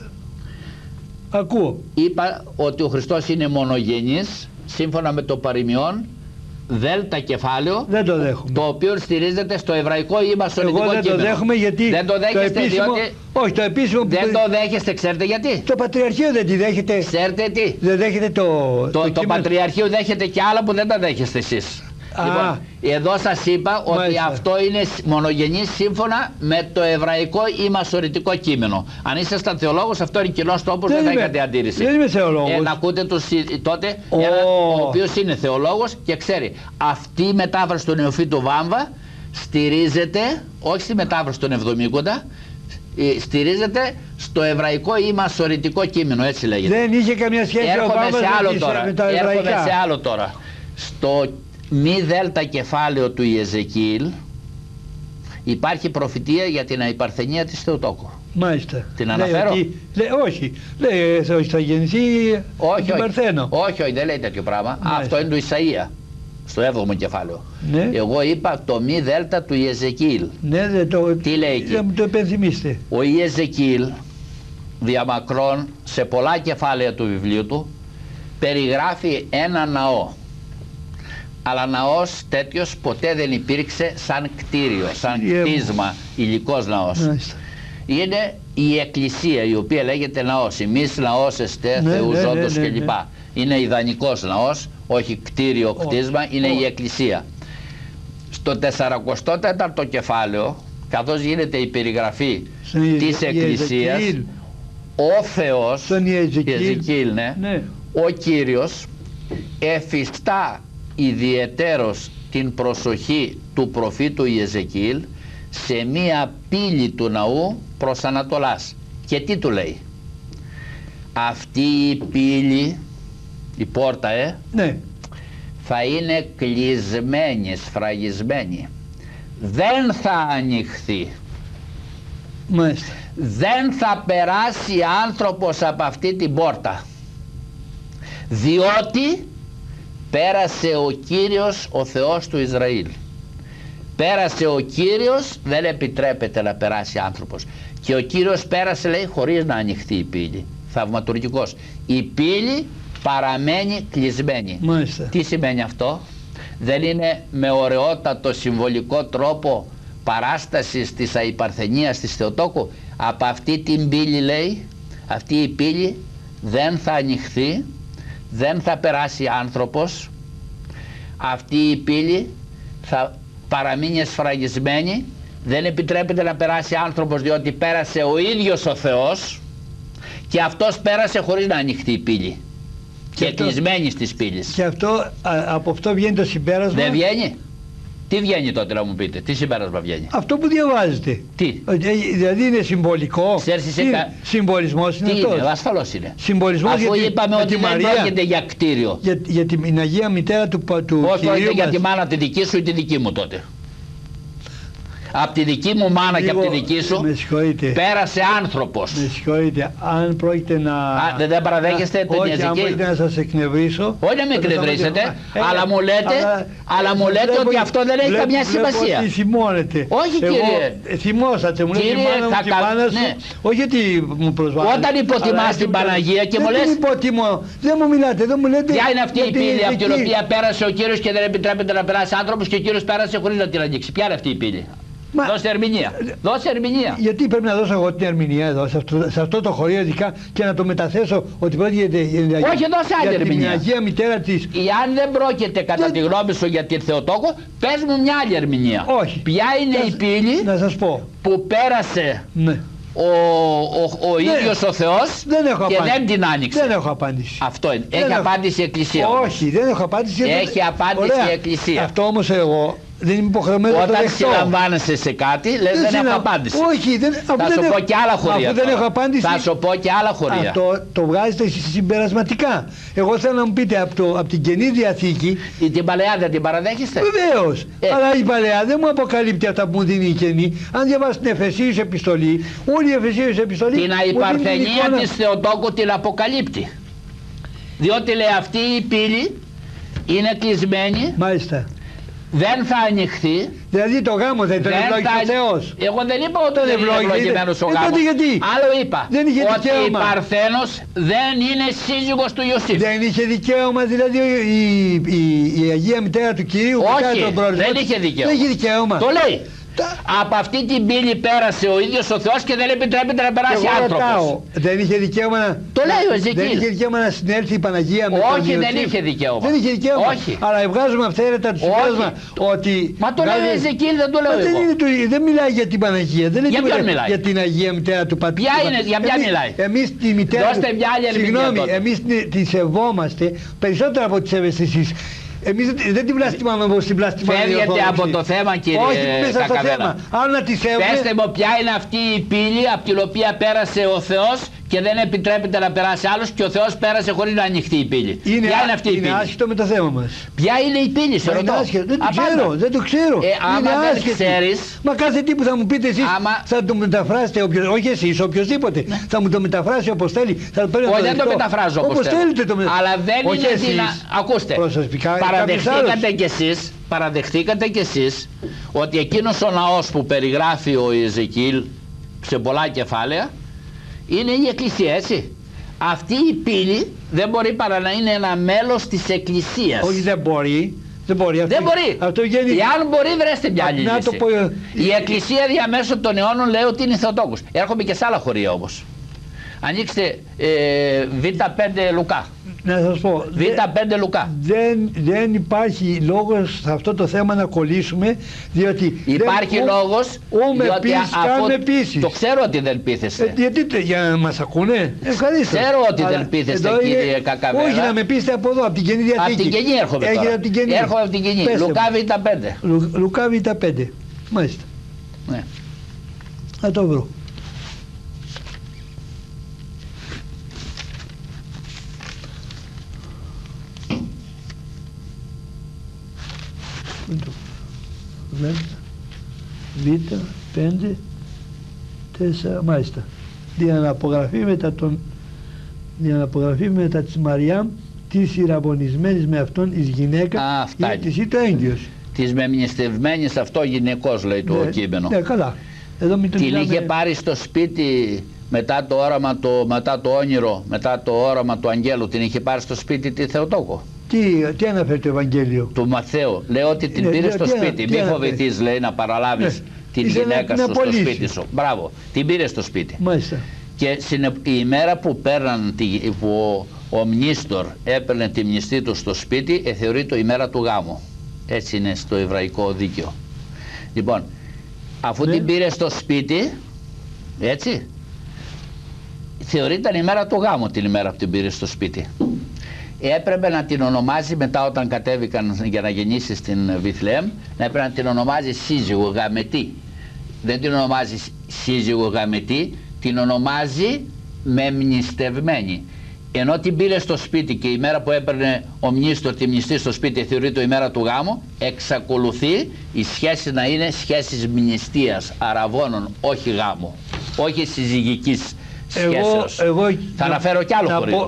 ακούω. Είπα ότι ο Χριστός είναι μονογενής, σύμφωνα με το παροιμιόν, δέλτα κεφάλαιο, Δεν το δέχομαι. το οποίο στηρίζεται στο εβραϊκό ή μασονητικό Εγώ δεν κείμενο. το δέχομαι γιατί Δεν το το δέχεστε επίσημο, διότι... όχι το επίσημο που Δεν το δέχεστε, ξέρετε γιατί. το Πατριαρχείο δεν τη δέχεται. Ξέρετε τι. Δεν δέχεται το, Το, το, κείμενο. Πατριαρχείο δέχεται και άλλα που δεν τα δέχεστε εσείς. Α. Λοιπόν, εδώ σας είπα ότι Μάλιστα. αυτό είναι μονογενής σύμφωνα με το εβραϊκό ή μασορητικό κείμενο. Αν ήσασταν θεολόγος, αυτό είναι κοινός τόπος, δεν, Δεν θα είμαι- είχατε αντίρρηση. δεν είμαι θεολόγος. Ε, να ακούτε τους, συ- τότε Ω. ένα, ο οποίος είναι θεολόγος και ξέρει. Αυτή η μετάφραση του Νεοφύτου Βάμβα στηρίζεται, όχι στη μετάφραση των Εβδομήκοντα, ε, στηρίζεται στο εβραϊκό ή μασορητικό κείμενο, έτσι λέγεται. Δεν είχε καμία σχέση ο Έρχομαι Βάμβας σε με άλλο τις- τώρα. με τα Έρχομαι εβραϊκά. σε άλλο τώρα. Στο μη δέλτα κεφάλαιο του Ιεζεκίηλ υπάρχει προφητεία για την αϊπαρθενία της Θεοτόκου. Μάλιστα. Την Λέει αναφέρω? ότι- λέει, όχι. Λέει θα, θα γεννηθεί Όχι, την όχι. Παρθένο. όχι, όχι, δεν λέει τέτοιο πράγμα. Μάλιστα. Αυτό είναι του Ισαΐα, στο έβδομο κεφάλαιο. Ναι. Εγώ είπα το μη δέλτα του Ιεζεκίηλ. Ναι, δεν το, Τι λέει εκεί? να μου το επενθυμίστε. Ο Ιεζεκίηλ διαμακρών σε πολλά κεφάλαια του βιβλίου του περιγράφει ένα ναό. Αλλά ναός τέτοιος ποτέ δεν υπήρξε σαν κτίριο, σαν Κύριε μου. κτίσμα, υλικός ναός. Μάλιστα. Είναι η εκκλησία η οποία λέγεται ναός, εμείς ναός εστέ Ναι, Θεού ναι, ζώντος ναι, ναι, κλπ. ναι. Είναι ιδανικός ναός, όχι κτίριο κτίσμα, είναι η εκκλησία. Στο σαρακοστό τέταρτο κεφάλαιο, καθώς γίνεται η περιγραφή Στον της Ιε- εκκλησίας, Ιεζεκίλ. ο Θεός, Στον Ιεζεκίλ. Ιεζεκίλ, ναι, Ναι. ο Κύριος εφιστά ιδιαιτέρως την προσοχή του προφήτου Ιεζεκίλ σε μία πύλη του ναού προς Ανατολάς. Και τι του λέει? Αυτή η πύλη, η πόρτα ε, Ναι. θα είναι κλεισμένη, σφραγισμένη. Δεν θα ανοιχθεί. Μάλιστα. Δεν θα περάσει άνθρωπος από αυτή την πόρτα. Διότι πέρασε ο Κύριος, ο Θεός του Ισραήλ. Πέρασε ο Κύριος, δεν επιτρέπεται να περάσει άνθρωπος. Και ο Κύριος πέρασε, λέει, χωρίς να ανοιχθεί η πύλη. Θαυματουργικός. Η πύλη παραμένει κλεισμένη. Μάλιστα. Τι σημαίνει αυτό? Δεν είναι με ωραιότατο συμβολικό τρόπο παράστασης της αϊπαρθενίας της Θεοτόκου? Από αυτή την πύλη, λέει, αυτή η πύλη δεν θα ανοιχθεί, δεν θα περάσει άνθρωπος, αυτή η πύλη θα παραμείνει εσφραγισμένη, δεν επιτρέπεται να περάσει άνθρωπος, διότι πέρασε ο ίδιος ο Θεός και αυτός πέρασε χωρίς να ανοιχτεί η πύλη και, και αυτό, κλεισμένη στις πύλες. Και αυτό, α, από αυτό βγαίνει το συμπέρασμα. Δεν βγαίνει? Τι βγαίνει τότε, να μου πείτε, τι συμπέρασμα βγαίνει? Αυτό που διαβάζετε. Τι? Ε, Δηλαδή είναι συμβολικό. Ξέρεις, είσαι Τι είναι, κα- Συμβολισμός είναι Τι αυτός. είναι, ασφαλώς είναι. Συμβολισμός Αφού για τη- είπαμε για ότι τη δεν Μαρία. πρόκειται για κτίριο. Για, για την Αγία Μητέρα του, πα- του Πώς πρόκειται Κυρίου για μας. τη μάνα τη δική σου ή τη δική μου τότε? Από τη δική μου μάνα και από τη Λίγο, δική σου με συγχωρείτε. πέρασε άνθρωπος. Με συγχωρείτε, αν πρόκειται να... Α, δεν- δεν παραδέχεστε να- τον όχι, αν Ιεζεκίλ? πρόκειται να σας εκνευρίσω... Όχι να με θα το εκνευρίσετε, σταματήσω. Ε, αλλά μου λέτε- αλλά- αλλά μου λέτε βλέπω- ότι αυτό δεν έχει βλέπω- καμιά βλέπω σημασία. ότι θυμώνετε. Όχι, Εγώ, κύριε. ε, θυμώσατε, μου λέτε η Κύριε, μάνα μου θα και η κα- μάνα σου. ναι. Όχι ότι μου προσβάλλετε. Όταν υποτιμάς αλλά την έτσι μου λέτε. Παναγία και μου Δεν λες- την υποτιμώ. Δεν μου μιλάτε, δεν μου λέτε... Ποια είναι αυτή η για την πύλη από την Ιεζεκίλ. οποία πέρασε ο Κύριος και δεν επιτρέπεται να περάσει άνθρωπος και ο Κύριος πέρασε χωρίς να την ανοίξει? Ποια είναι αυτή η πύλη? Μα- Δώσε ερμηνεία. Δώσε ερμηνεία. Γιατί πρέπει να δώσω εγώ την ερμηνεία εδώ, σε αυτό, σε αυτό το χωρίο ειδικά και να το μεταθέσω ότι πρόκειται για, για, Όχι, δώσε άλλη για την ερμηνεία. Αγία Μητέρα της. Εάν δεν πρόκειται κατά Δεν- τη γνώμη σου για την Θεοτόκο, πες μου μια άλλη ερμηνεία. Όχι. Ποια είναι Να- η πύλη Να σας πω. που πέρασε Ναι. ο, ο, ο ίδιος ο Θεός Δεν έχω και απάντηση. δεν την άνοιξε? Δεν έχω απάντηση. Αυτό είναι. Δεν Έχει έχω- απάντηση η Εκκλησία. όμως. Όχι, δεν έχω απάντηση. γιατί- Έχει απάντηση Ωραία. η Εκκλησία. Αυτό όμως εγώ δεν είμαι υποχρεωμένος να το Όταν δεχτώ. συλλαμβάνεσαι σε κάτι, λες δεν, συλλα- έχω απάντηση. Όχι, δεν, αφού Θα δεν σου έχω- πω και άλλα χωρία. Αφού δεν τώρα. έχω απάντηση. Θα σου πω και άλλα χωρία. Αυτό το βγάζετε συμπερασματικά. Εγώ θέλω να μου πείτε από, το, από την Καινή Διαθήκη. Ή την παλαιά δεν την παραδέχεστε? Βεβαίω. Ε. Αλλά η Παλαιά δεν μου αποκαλύπτει αυτά που μου δίνει η Καινή. Αν διαβάσει την Εφεσίους επιστολή, όλη η Εφεσίους επιστολή. Την μου δίνει την αϊπαρθενία εικόνα- της Θεοτόκου την αποκαλύπτει. Διότι λέει αυτή η πύλη είναι κλεισμένη, Μάλιστα. δεν θα ανοιχθεί. Δηλαδή το γάμο δεν τον δεν ευλόγησε θα- ο Θεός. Εγώ δεν είπα ότι Τον δεν είναι ευλόγησε, ευλογημένος ο ε, γάμος. τότε γιατί? Άλλο είπα. Δεν είχε ότι δικαίωμα. η Παρθένος δεν είναι σύζυγος του Ιωσήφ. Δεν είχε δικαίωμα δηλαδή η, η, η Αγία Μητέρα του Κυρίου που Όχι, κάνει τον προορισμό δεν της. είχε δικαίωμα. Δεν είχε δικαίωμα. Το λέει. Τα- Από αυτή την πύλη πέρασε ο ίδιος ο Θεός και δεν επιτρέπεται να Και περάσει εγώ άνθρωπος. ρωτάω, δεν είχε δικαίωμα να... Το λέει ο Εζεκίλ. Δεν είχε δικαίωμα να συνέλθει η Παναγία με τον Όχι, δεν Ιωσήφ. είχε δικαίωμα. Δεν είχε δικαίωμα. Όχι. Αλλά βγάζουμε αυθαίρετα του Όχι. συμπέρασμα ότι... Μα το λέει ο βγάζει- Εζεκίλ, δεν το λέω Μα δεν, εγώ. είναι του- δεν μιλάει για την Παναγία. Δεν Για είναι ποιον τίποτα μιλάει? για την Αγία Μητέρα του Πατρί. Ποια είναι- για ποια Εμείς- μιλάει? Εμείς τη μητέρα Δώστε του- μια άλλη ερμηνεία Συγγνώμη, τότε. εμείς τη, τη σεβόμαστε περισσότερο από τις ευαισθησίες. Εμείς δεν, δεν την βλαστημάμε όπως την βλαστημάμε. οι Φεύγετε Ορθόδοξοι. από το θέμα, κύριε Όχι, μέσα στο Κακαβέλα. θέμα. Αν να τη σέβουμε... Πέστε μου ποια είναι αυτή η πύλη από την οποία πέρασε ο Θεός και δεν επιτρέπεται να περάσει άλλος και ο Θεός πέρασε χωρίς να ανοιχτεί η πύλη. Είναι, Ποια είναι αυτή η είναι πύλη? άσχετο με το θέμα μας. Ποια είναι η πύλη, σε Μα είναι ρωτώ. άσχετο. Δεν το Απάντα. ξέρω, δεν το ξέρω. Ε, άμα Είναι δεν άσχετο. ξέρεις- Μα κάθε τι που θα μου πείτε εσείς Άμα- θα το μεταφράσετε, οποιο... όχι εσείς, οποιοδήποτε. Θα μου το μεταφράσει όπως θέλει. Θα το παίρνω Όχι, το δεν το δεχτώ. μεταφράζω όπως Όπως θέλω. θέλετε το μεταφράσετε. Αλλά δεν όχι είναι εσείς. δυνα... Ακούστε, Προσωπικά, κάποιος παραδεχτήκατε άλλος. κι εσείς, παραδεχτήκατε κι εσείς ότι εκείνος ο ναός που περιγράφει ο Ιεζεκίλ σε πολλά κεφάλαια είναι η Εκκλησία, έτσι. Αυτή η πύλη δεν μπορεί παρά να είναι ένα μέλος της Εκκλησίας. Όχι δεν μπορεί. Δεν μπορεί. Αυτό, δεν μπορεί. Αυτό βγαίνει... Εάν μπορεί, βρέστε μια άλλη λύση. Πω... Η Εκκλησία διαμέσου των αιώνων λέει ότι είναι Θεοτόκος. Έρχομαι και σε άλλα χωρία όμως. Ανοίξτε ε, Β πέντε Λουκά. Να σας πω, Β πέντε Λουκά. Δεν, δεν υπάρχει λόγος σε αυτό το θέμα να κολλήσουμε, διότι υπάρχει δεν, λόγος, ο με διότι πεις, αφού, πίσεις. Το ξέρω ότι δεν πείθεσαι. Ε, γιατί, για να μας ακούνε, ευχαριστώ. Ξέρω ότι αλλά δεν πείθεστε, κύριε είναι... Κακαβέλα. Όχι, να με πείστε από εδώ, από την Καινή Διαθήκη. Από την Καινή έρχομαι τώρα. Από την Καινή. Έρχομαι από την Καινή. Λουκά Β πέντε. Λου, Λουκά Β πέντε. Μάλιστα. Ναι. Θα το βρω. Β, πέντε, τέσσερα, μάλιστα. Διαναπογραφή μετά τον διαναπογραφή μετά της Μαριάμ της ιραπονισμένης με αυτόν εις γυναίκα ή της ή το έγκυος. Της μεμνηστευμένης αυτό γυναικός λέει το ναι, κείμενο. Ναι, καλά. Εδώ μην τον την μιλάμε... είχε πάρει στο σπίτι μετά το όραμα, το, μετά το όνειρο, μετά το όραμα του αγγέλου, την είχε πάρει στο σπίτι τη Θεοτόκο. Τι, τι αναφέρει το Ευαγγέλιο? Του Μαθαίου. Λέει ότι την ναι, πήρε στο σπίτι. Μη φοβηθείς, λέει, να παραλάβεις ναι, την γυναίκα σου στο σπίτι σου. Μπράβο. Την πήρε στο σπίτι. Μάλιστα. Και η ημέρα που πέραν, που ο, ο μνήστορ έπαιρνε τη μνηστή του στο σπίτι, ε, θεωρείται η ημέρα του γάμου. Έτσι είναι στο εβραϊκό δίκαιο. Λοιπόν, αφού ναι. την πήρε στο σπίτι, έτσι, θεωρείται η ημέρα του γάμου την ημέρα που την πήρε στο σπίτι. Έπρεπε να την ονομάζει μετά όταν κατέβηκαν για να γεννήσει στην Βιθλεέμ, να έπρεπε να την ονομάζει σύζυγο γαμετή. Δεν την ονομάζει σύζυγο γαμετή, την ονομάζει μεμνηστευμένη. Ενώ την πήρε στο σπίτι και η μέρα που έπαιρνε ο μνήστορ τη μνηστή στο σπίτι θεωρείται η ημέρα του γάμου, εξακολουθεί η σχέση να είναι σχέσεις μνηστείας, αραβώνων, όχι γάμου, όχι συζυγικής σχέσεως. Εγώ, εγώ, θα να, αναφέρω κι άλλο χωρίο.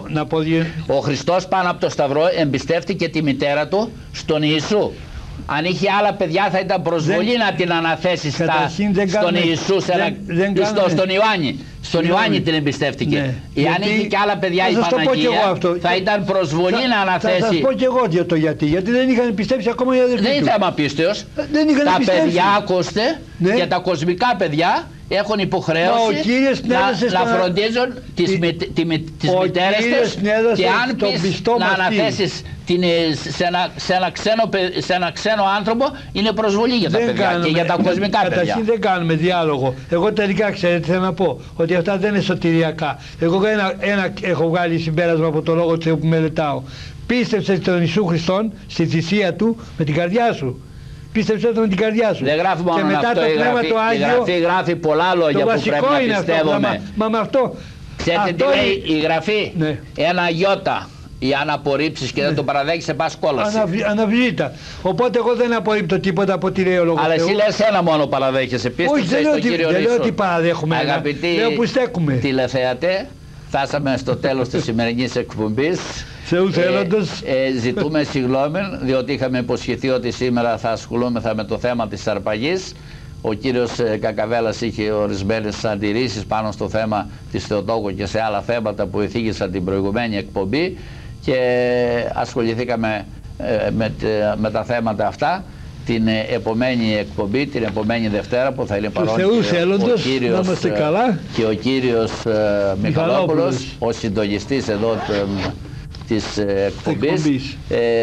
Ο Χριστός πάνω από το Σταυρό εμπιστεύτηκε τη μητέρα του στον Ιησού. Αν είχε άλλα παιδιά θα ήταν προσβολή δεν, να την αναθέσει στα, στον κάνουμε, Ιησού, σε δεν, ένα, δεν στο, στον Ιωάννη. Στον Ιωάννη την εμπιστεύτηκε. Ναι. Εάν είχε και άλλα παιδιά η Παναγία θα ήταν προσβολή θα, να αναθέσει. Θα σας πω και εγώ για το γιατί. Γιατί δεν είχαν πιστέψει ακόμα οι αδερφοί. Δεν είναι θέμα πίστεως. Τα πιστέψει. Παιδιά, ακούστε, ναι. και τα κοσμικά παιδιά έχουν υποχρέωση να, να φροντίζουν τις, ναι. μη, τη, τις μητέρες τους και αν πεις να αναθέσεις την, σε, ένα, σε, ένα ξένο, σε ένα ξένο άνθρωπο είναι προσβολή για τα δεν παιδιά κάνουμε, και για τα κοσμικά παιδιά. Καταρχήν δεν κάνουμε διάλογο. Εγώ τελικά ξέρετε θέλω να πω ότι αυτά δεν είναι σωτηριακά. Εγώ ένα, ένα έχω βγάλει συμπέρασμα από το λόγο του Θεού που μελετάω. Πίστεψε στον Ιησού Χριστόν στη θυσία του με την καρδιά σου. Πίστεψε το με την καρδιά σου. Δεν γράφει μόνο και μετά αυτό, το η γραφή, το Άγιο, η γραφή γράφει πολλά λόγια που πρέπει να πιστεύουμε. Μα, μα με αυτό. Ξέρετε τι λέει η γραφή? Ναι. Ένα γιώτα. Ή αν απορρίψεις και ναι. δεν το παραδέχεις, πας κόλαση. Αναβι, αναβλήτα. Οπότε εγώ δεν απορρίπτω τίποτα από ό,τι λέει ο λόγος. Αλλά εσύ λες ένα μόνο παραδέχεσαι. Πίστεψε στον Κύριο Ιησού. Δεν λέω ότι παραδέχομαι. Αγαπητοί λέω που στέκουμε. τηλεθεατέ, φτάσαμε στο τέλος της σημερινής εκπομπής. Θεού θέλοντος. Ε, ε, ζητούμε συγγνώμη, διότι είχαμε υποσχεθεί ότι σήμερα θα ασχολούμεθα με το θέμα της αρπαγής. Ο κύριος ε, Κακαβέλας είχε ορισμένες αντιρρήσεις πάνω στο θέμα της Θεοτόκου και σε άλλα θέματα που εθίγησαν την προηγουμένη εκπομπή και ασχοληθήκαμε ε, με, με τα θέματα αυτά την ε, επομένη εκπομπή, την επομένη Δευτέρα που θα είναι παρόν και ο, ο κύριος, ε, καλά. και ο κύριος ε, Μιχαλόπουλος, ο συντονιστής εδώ ε, της ε, εκπομπής.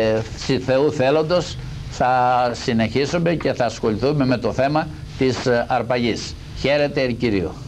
Ε, Θεού θέλοντος θα συνεχίσουμε και θα ασχοληθούμε με το θέμα της αρπαγής. Χαίρετε, Κύριε.